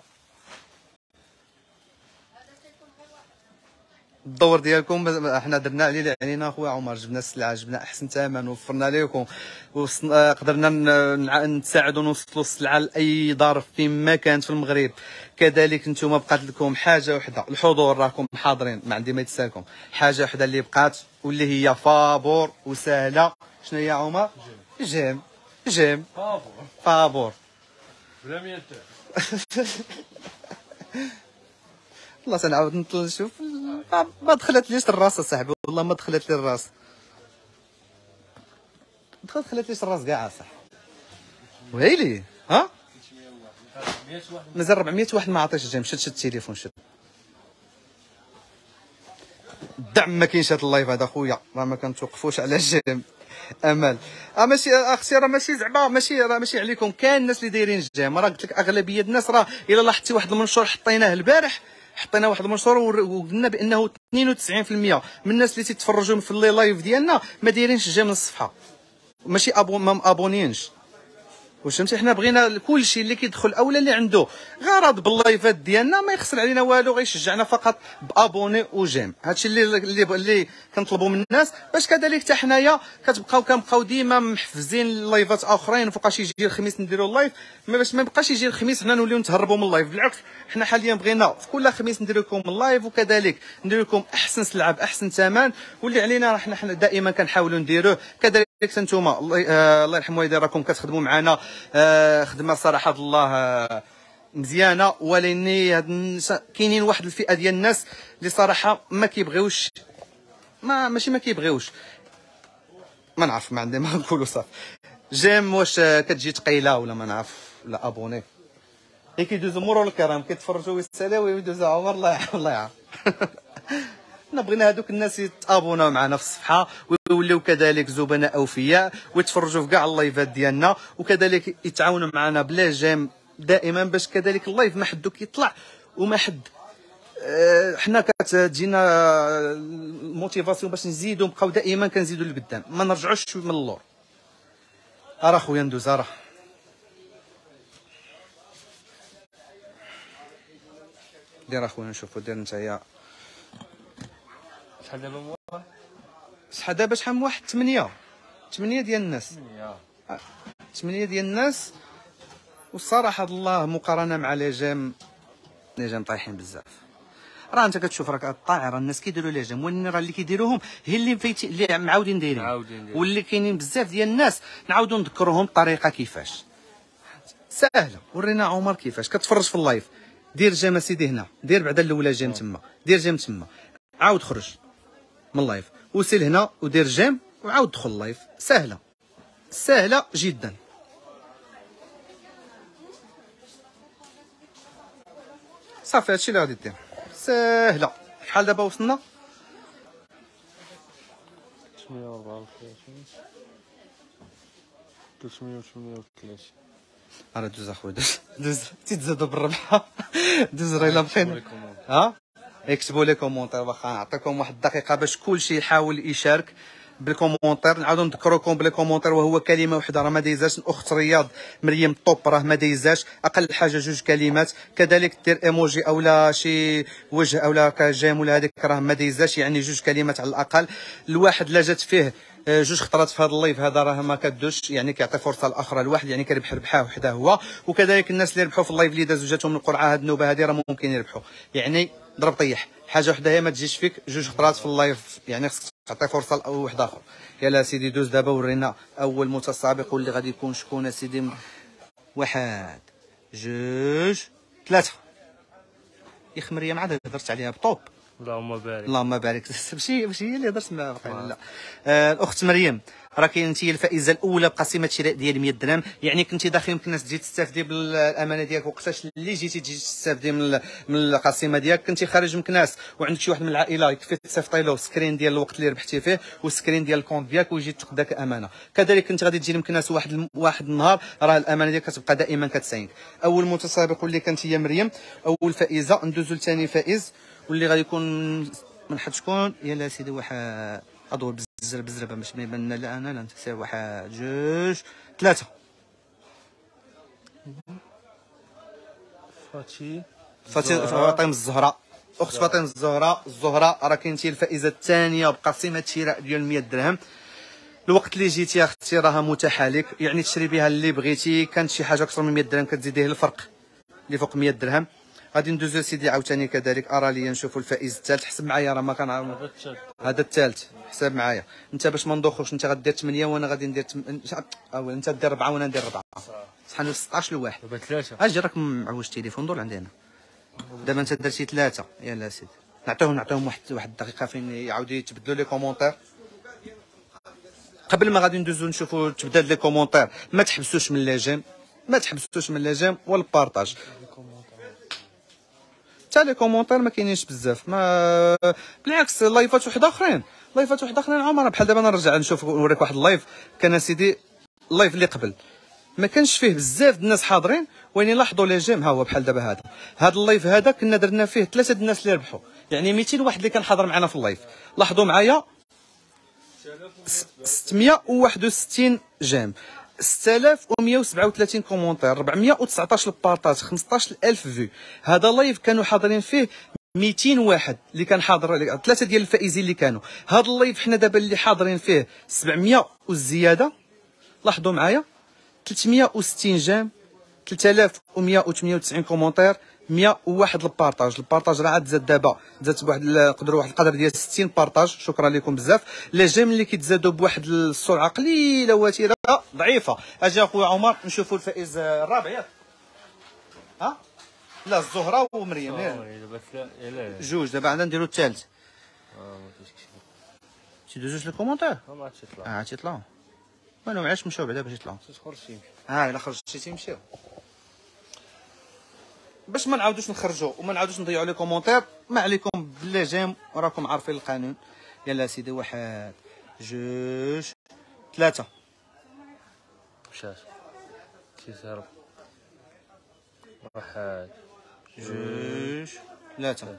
الدور ديالكم احنا درنا عليه اللي علينا اخويا عمر، جبنا السلعه، جبنا احسن ثمن، وفرنا لكم، وقدرنا نساعدوا نوصلوا السلعه لاي دار فيما كانت في المغرب. كذلك نتوما بقات لكم حاجه وحده، الحضور راكم حاضرين، ما عندي ما يتسالكم. حاجه وحده اللي بقات واللي هي فابور وسهله. شنو هي عمر؟ جيم جيم فابور فابور بلا مية. والله تنعاود نطل نشوف ما دخلت ليش الراس اصاحبي، والله ما دخلت لي الراس، دخلت دخلت ليش الراس كاع صح. ويلي ها مازال أربعمية واحد ما عطيش جيم. شد شد التليفون شد. الدعم ما كاينش هذا اللايف هذا خويا، راه ما كنتوقفوش على جيم. امل اه ماشي اختي، راه ماشي زعما ماشي راه ماشي عليكم، كاين الناس اللي دايرين الجيم. راه قلت لك اغلبيه الناس راه الا لاحظتي واحد المنشور حطيناه البارح، حطينا واحد المنشور وقلنا بانه اثنين وتسعين بالمية من الناس اللي تيتفرجوا في اللي لايف ديالنا ما دايرينش الجيم من الصفحه، ماشي ابو ما ابونينش. واش فهمتي؟ حنا بغينا كلشي اللي كيدخل اولا اللي عنده غرض باللايفات ديالنا ما يخسر علينا والو، غيشجعنا فقط بابوني وجيم. هادشي اللي اللي, اللي كنطلبوا من الناس، باش كذلك حتى حنايا كتبقاو كنبقاو ديما محفزين اللايفات اخرين، فوقاش يجي الخميس نديروا اللايف، ما باش ما يبقاش يجي الخميس حنا نوليو نتهربوا من اللايف. بالعكس حنا حاليا بغينا في كل خميس ندير لكم اللايف، وكذلك ندير لكم احسن سلعه باحسن ثمن، واللي علينا حنا حنا دائما كنحاولوا نديروه. كذلك انتوما الله, آه الله يرحم والدي راكم كتخدموا معنا آه خدمه صراحه الله آه مزيانه، ولكن هاد النساء كاينين واحد الفئه ديال الناس اللي صراحه ما كيبغيوش، ما ماشي ما كيبغيوش، ما نعرف ما عندي ما نقولوا صافي. جيم واش كتجي ثقيله ولا ما نعرف، لا ابوني غير كيدوزو مرور الكرام كيتفرجوا ويسالاو ويدوزو عمر الله يعاون الله يعاون. حنا بغينا هذوك الناس يتابوناو معنا في الصفحه ويوليو كذلك زبناء اوفياء ويتفرجوا في كاع اللايفات ديالنا، وكذلك يتعاونوا معنا بلا جيم دائما، باش كذلك اللايف ما حدو كيطلع وما حد أه حنا كتجينا الموتيفاسيون باش نزيدو نبقاو دائما كنزيدو لقدام، ما نرجعوش من اللور. راه خويا ندوز راه دير اخويا نشوفو دير نتايا شحال دابا موالف؟ شحال دابا شحال من واحد ثمانية ثمانية ديال الناس، ثمانية ديال الناس. والصراحه الله مقارنه مع لي جيم، لي جيم طايحين بزاف. راه انت كتشوف راك الطايع راه الناس كيديروا لي جيم، ولكن راه اللي كيديروهم هي اللي مفيتي اللي معاودين دايرين، واللي كاينين بزاف ديال الناس نعاودوا نذكرهم الطريقه كيفاش ساهله. ورينا عمر كيفاش كتفرج في اللايف، دير جيم اسيدي هنا، دير بعدا الاولى جيم تما، دير جيم تما، عاود خرج من اللايف وسيل هنا ودير جيم وعاود دخل اللايف. سهله سهله جدا. صافي هادشي اللي غادي دير ساهله. شحال دابا وصلنا؟ ثمانمية وأربعة وثلاثين ثلاثمية وثمانية وثلاثين. راه دوز اخويا دوز دوز تيتزادوا بالربحه دوز راه الا بقينا ها اكتبوا لي كومونتير، واخا نعطيكم واحد الدقيقه باش كلشي يحاول يشارك بالكومونتير. نعاودو نذكركم بلي كومونتير وهو كلمه وحده راه ما دايزاش. الاخت رياض مريم طوب راه ما دايزاش، اقل حاجه جوج كلمات. كذلك دير ايموجي اولا شي وجه اولا كجيم ولا هذيك راه ما دايزاش، يعني جوج كلمات على الاقل. الواحد لا جات فيه جوج خطرات في هذا اللايف هذا راه ما كدوش، يعني كيعطي فرصه الاخرى الواحد، يعني كيربح ربحه وحده هو. وكذلك الناس اللي ربحوا في اللايف اللي دازوا جاتهم القرعه هذه النوبه هذه راه ممكن يربحوا، يعني ضرب طيح حاجه وحده هي ما تجيش فيك جوج خطرات في اللايف، يعني خصك تعطي فرصه لواحد اخر. يلا سيدي دوز دابا ورينا اول متسابق واللي غادي يكون شكون سيدي. واحد جوج ثلاثه. ياخ مريم عاد هضرت عليها بطوب، اللهم بارك اللهم بارك. ماشي ماشي هي اللي هضرت معها لا آه الاخت مريم راه كاين انت الفائزه الاولى بقسيمه شراء ديال مية درهم، يعني كنتي داخل يمكن الناس تجي تستافدي بالامانه ديالك. وقتاش اللي جيتي تجي تستافدي من من القسيمه ديالك كنتي خارج من كناس وعندك شي واحد من العائله يكفي تصيفطي له سكرين ديال الوقت اللي ربحتي فيه والسكرين ديال الكونت ديالك ويجي تقداك امانه. كذلك كنت غادي تجي لمكناس واحد واحد النهار راه الامانه ديالك كتبقى دائما كتساينك. اول متسابق واللي كانت هي مريم اول فائزه. ندوزو لثاني فائز واللي غادي يكون من حد شكون. يلا سيدي واحد اضرب بزر بزربه باش ما يبان لا انا لا انت. سير واحد جوج ثلاثه. فاتي فاتي فاطمه الزهراء. اخت فاطمه الزهراء الزهراء راه كنتي الفائزه الثانيه بقسيمه شراء ديال مية درهم. الوقت اللي جيتي يا اختي راها متاحه لك، يعني تشري بها اللي بغيتي. كانت شي حاجه اكثر من مية درهم كتزيديه الفرق اللي فوق مية درهم. غادي ندوزو سيدي عاوتاني كذلك ارى لي نشوفوا الفائز الثالث. حسب معايا راه ما كان هذا الثالث. حساب معايا انت باش ما ندوخوش. انت غدير ثمانية وانا غادي ندير تم... او انت دير أربعة وانا ندير أربعة. شحال ستطاش لواحد دابا ثلاثة. اجي راك معوج التليفون دور عندي انا. دابا انت درتي ثلاثة. يلا سيدي نعطيهم نعطيهم واحد واحد الدقيقه فين يعاودوا يتبدلوا لي كومونتير. قبل ما غادي ندوزو نشوفوا تبدل لي كومونتير ما تحبسوش من لي جيم، ما تحبسوش من لي جيم والبارطاج. حتى لي كومونتير ما كاينينش بزاف، ما بالعكس لايفات وحده اخرين لايفات وحده اخرين عمرها بحال دابا. نرجع نشوف نوريك واحد اللايف كان سيدي اللايف اللي قبل ما كانش فيه بزاف الناس حاضرين، وين لاحظوا لي جيم ها هو بحال دابا هذا هذا اللايف هذا كنا درنا فيه ثلاثه الناس اللي ربحوا، يعني ميتين واحد اللي كان حاضر معنا في اللايف. لاحظوا معايا ستمية وواحد وستين جيم ستة آلاف ومية وسبعة وثلاثين كومونتير، أربعمية وتسعطاش البارطاج، خمسطاش ألف فيو. هذا لايف كانوا حاضرين فيه ميتين واحد اللي كان حاضر، ثلاثه ديال الفائزين اللي كانوا. هذا اللايف حنا دابا اللي حاضرين فيه سبعمية والزياده، لاحظوا معايا، ثلاثمية وستين جيم، ثلاثة آلاف ومية وثمانية وتسعين كومونتير، مية وواحد البارطاج. البارطاج راه عاد زاد دابا، زادت بواحد نقدروا واحد القدر ديال ستين بارطاج. شكرا لكم بزاف. لي جيم اللي كيتزادوا بواحد السرعه قليله وتيره ضعيفه. اجي اخويا عمر نشوفوا الفائز الرابع ياك؟ ها لا الزهره ومريم ياك جوج. دابا عندنا نديروا الثالث. اه ما كاينش تيدوز جوج للكومونتير. ما عرفتش يطلع. اه تيطلعوا. وانا معلاش مشاو بعدا باش يطلعوا. تخرج شي اه الا خرجتي تيمشيو. باش ما نعاودوش نخرجوا وما نعاودوش نضيعوا لي كومونتير، ما عليكم بلا جيم، وراكم عارفين القانون. يلا سيدي، واحد جوج ثلاثة. مشات تيسهرب. واحد جوج ثلاثة.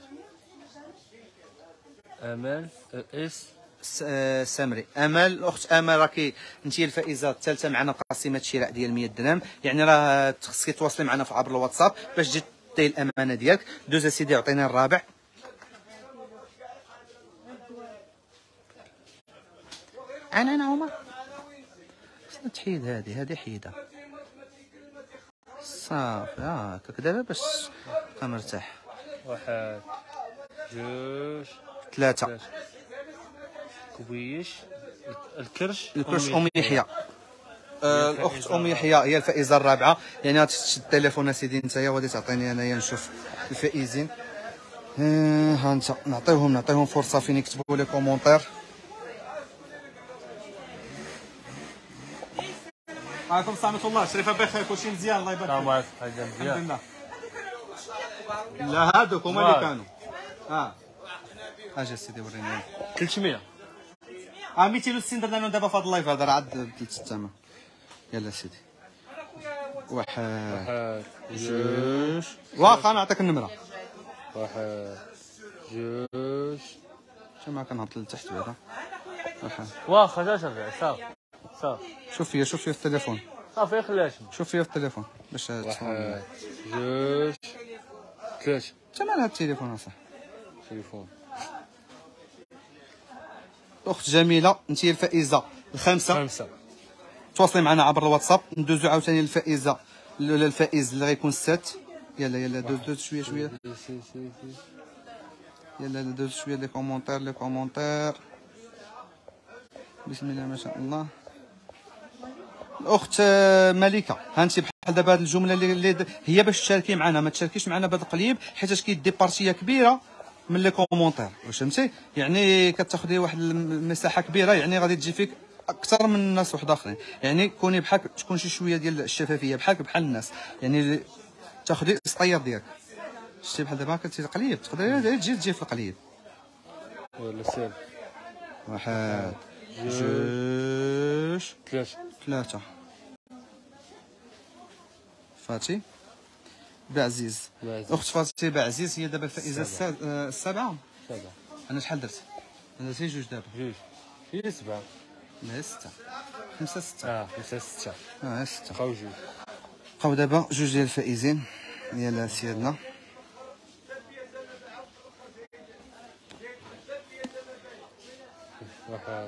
امل اس سامري امل. الاخت امل راكي انت هي الفائزه الثالثه معنا بقسيمه شراء ديال مية درهم. يعني راه خصك تواصلي معنا في عبر الواتساب باش تجي تعطي الامانه ديالك. دوز اسيدي عطينا الرابع. انا انا عمر خصنا تحيد هذه هذه حيدها صافي هاكاك دابا باش تبقى مرتاح. واحد جوج ثلاثة. كويش الكرش الكرش ام يحيى. آه الاخت ام يحيى هي الفائزه الرابعه. يعني غتشد التليفون اسيدي نتايا وغادي تعطيني انايا نشوف الفائزين. آه ها انت نعطيوهم نعطيوهم فرصه فين يكتبوا لي كومونتير. عليكم السلام ورحمه الله. شريفه بخير؟ كلشي مزيان الله يبارك فيك. السلام عليكم حاجه مزيان. الحمد لله. لا هادوك هما اللي كانوا. اه اجي سيدي وريني. ثلاثمية. اه ميتين وستين درنا لهم دابا في هذا اللايف هذا راه عاد ثلاث الثمن. يلا سيدي. واحد واحد جوج. واخا نعطيك النمره. واحد جوج. شنو كنهبط لتحت بعدا. واحد. واخا جا شافي صافي صافي. شوف فيا شوف فيا في التليفون. صافي خلاش. شوف فيا في التليفون باش تفهم. واحد جوج ثلاثة. شنو مال هاد التليفون اصاحبي؟ تليفون. اخت جميله انت هي الفائزه الخامسه. خمسة. تواصلي معنا عبر الواتساب. ندوزو عاوتاني للفائزه الفائز اللي غيكون ست. يلا يلا دوز دوز شويه شويه. يلا دوز شويه لي كومونتير لي كومونتير. بسم الله ما شاء الله. الاخت ملكه ها انت بحال دابا هاد الجمله اللي, اللي هي باش تشاركي معنا. ما تشاركيش معنا بهذا القليب حيت كيدي بارتيه كبيره من لي كومونتير. واش فهمتي؟ يعني كتاخدي واحد المساحه كبيره، يعني غادي تجي فيك اكثر من الناس واحد اخرين. يعني كوني بحال تكون شي شويه ديال الشفافيه بحالك بحال الناس. يعني تاخدي السطير ديالك. شتي بحال دابا كتقليب تقدري تجي تجي في القليب. ولا سير. واحد جوج ثلاثة. ثلاثة. فاتي بعزيز. اخت فاتي بعزيز هي دابا الفائزه السابعه. سبعة. انا شحال درت؟ انا درت جوج دابا. جوج. هي سبعة. لا ستة. خمسة ستة. اه خمسة ستة. اه ستة. بقاو جوج. بقاو دابا جوج ديال الفائزين. يلا سيدنا. واحد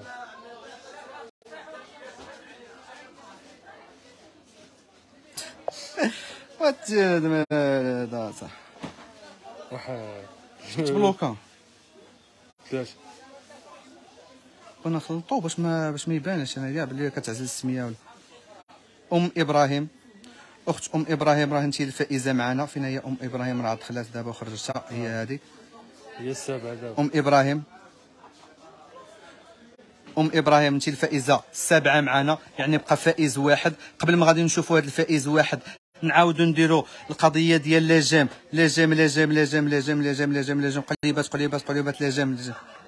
وات هذا صح. واحد تبلوكا. ثلاثة. كنا نخلطو باش ما باش ما يبانش انا كاع بلي كتعزل السميه ولا. ام ابراهيم. اخت ام ابراهيم راه انت الفائزه معنا. فين هي ام ابراهيم؟ راه دخلات دابا وخرجتها هي هذه. هي السابعة دابا. ام ابراهيم. ام ابراهيم انت الفائزه السابعه معنا. يعني بقى فائز واحد. قبل ما غادي نشوفوا هذا الفائز واحد نعاودوا نديروا القضيه ديال لي جيم لي جيم لي جيم لي جيم لي جيم لي جيم لي جيم لي جيم قليبات قليبات قليبات لي جيم.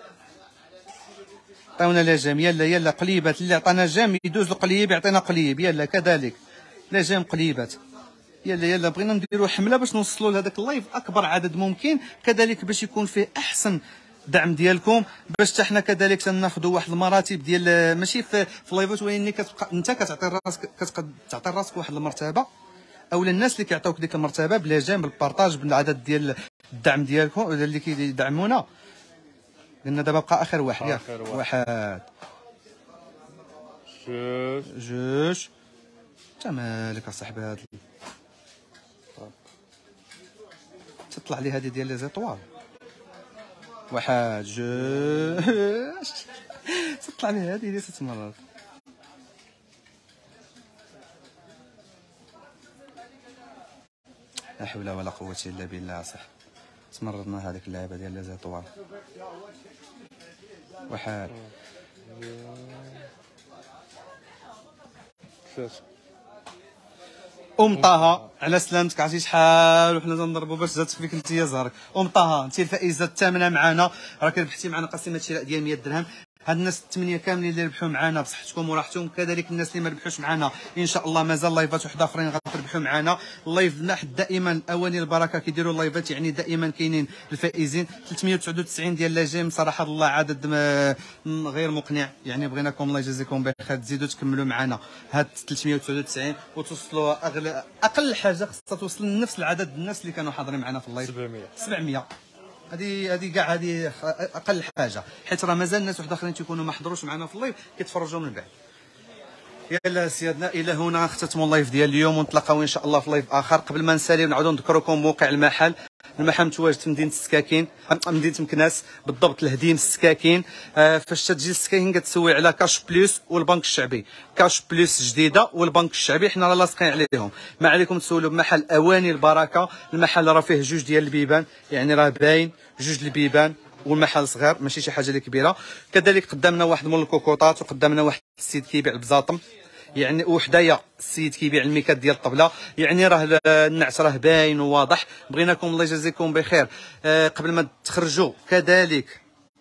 عطيونا لي جيم. يلا يلا قليبات. اللي عطانا جيم يدوز القليب يعطينا قليب. يلا كذلك لي جيم قليبات. يلا يلا بغينا نديروا حمله باش نوصلوا لهذاك اللايف اكبر عدد ممكن، كذلك باش يكون فيه احسن الدعم ديالكم باش حتى حنا كذلك تناخذوا واحد المراتب ديال ماشي في, في لايفات، ولكن كتبقى انت كتعطي راسك كتبقى تعطي راسك واحد المرتبه، اولا الناس اللي كيعطيوك ديك المرتبه بلا جام بالبارطاج بالعدد ديال الدعم ديالكم اللي كيدعمونا. لان دابا بقى اخر واحد ياك واحد جوج جوج. انت مالك اصاحبي هاد تطلع لي هذه ديال لي زيطوال. واحد جوج تطلع لي هذه اللي ست مرات. لا حول ولا قوة الا بالله. صح تمرضنا هذيك اللعبة ديال لي زيطوال. واحد ثلاثة. ام طه على سلامتك، عرفتي شحال وحنا تنضربوا باش جات فيك انت يا زهرك. ام طه انت الفائزه الثامنه معنا، راك ربحتي معنا قسيمه شراء ديال مية درهم. هاد الناس الثمانيه كاملين اللي ربحوا معنا بصحتكم وراحتكم، كذلك الناس اللي ما ربحوش معنا ان شاء الله مازال لايفات وحده اخرين غتربحوا معنا. اللايف نحت دائما اواني البركه كيديروا اللايفات، يعني دائما كاينين الفائزين. ثلاثمية وتسعة وتسعين ديال لاجيم صراحه الله عدد غير مقنع، يعني بغيناكم الله يجازيكم بخير تزيدوا تكملوا معنا هاد ثلاثمية وتسعة وتسعين وتوصلوا اغلى اقل حاجه خصها توصل لنفس العدد الناس اللي كانوا حاضرين معنا في اللايف. سبعمية سبعمية هذه هذه كاع هذه اقل حاجه، حيت راه مازال الناس واحد اخرين تيكونوا ما حضروش معنا في اللايف كيتفرجوا من بعد. يلا سيادنا الى هنا نختتموا اللايف ديال اليوم، ونتلاقاو ان شاء الله في لايف اخر. قبل ما نساليو نعاودوا نذكركم موقع المحل. المحل متواجد في مدينه السكاكين، مدينه مكناس بالضبط، الهديم السكاكين. آه فاش تجي السكاكين كتسوي على كاش بليس والبنك الشعبي. كاش بليس جديده والبنك الشعبي حنا راه لاصقين عليهم. ما عليكم تسولوا بمحل اواني البركه. المحل راه فيه جوج ديال البيبان، يعني راه باين جوج البيبان، والمحل صغير ماشي شي حاجه اللي كبيره. كذلك قدامنا واحد مول الكوكوطات، وقدامنا واحد السيد كيبيع البزاطم، يعني وحدايا السيد كيبيع الميكات ديال الطبله، يعني راه النعت راه باين وواضح. بغيناكم الله يجازيكم بخير. آه قبل ما تخرجوا كذلك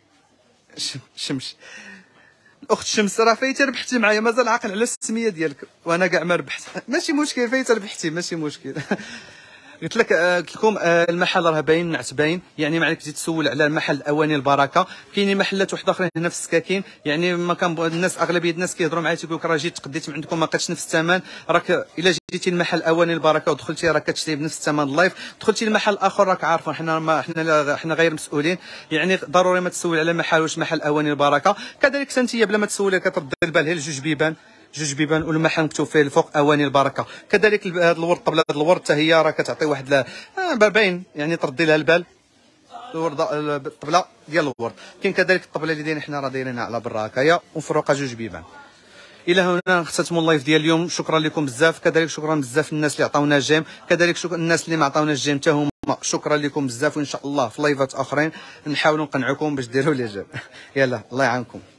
شمش الاخت شمس راه فايته ربحتي معايا، مازال عاقل على السميه ديالك وانا كاع ما ربحت. ماشي مشكل فايته ربحتي ماشي مشكل. قلت لك قلت لكم المحل راه باين نعت باين، يعني ما عليك تجي تسول على المحل اواني البركه. كاينين محلات واحده اخرين هنا في السكاكين، يعني ما كان الناس اغلبيه الناس كيهضروا معايا تيقول لك راه جيت تقديت من عندكم ما لقيتش نفس الثمن. راك الا جيتي المحل اواني البركه ودخلتي راك كتشري بنفس الثمن اللايف. دخلتي المحل اخر راك عارفين حنا ما حنا حنا غير مسؤولين، يعني ضروري ما تسول على محل واش محل اواني البركه. كذلك انت بلا ما تسولي كترد البال هي الجوج بيبان جوج بيبان والمحل مكتوب فيه الفوق اواني البركه. كذلك هذا الورد طبله هذا الورد حتى هي راه كتعطي واحد آه باين، يعني تردي لها البال الورد الطبله ديال الورد. كاين كذلك الطبله اللي دايرين حنا راه دايرينها على برا هكايا ومفروقه جوج بيبان. الى هنا نختتموا اللايف ديال اليوم. شكرا لكم بزاف، كذلك شكرا بزاف الناس اللي عطاونا جيم، كذلك شكرا الناس اللي ما عطاوناش جيم حتى هما شكرا لكم بزاف. وان شاء الله في لايفات اخرين نحاولوا نقنعوكم باش ديروا لي جيم. يلا الله يعاونكم.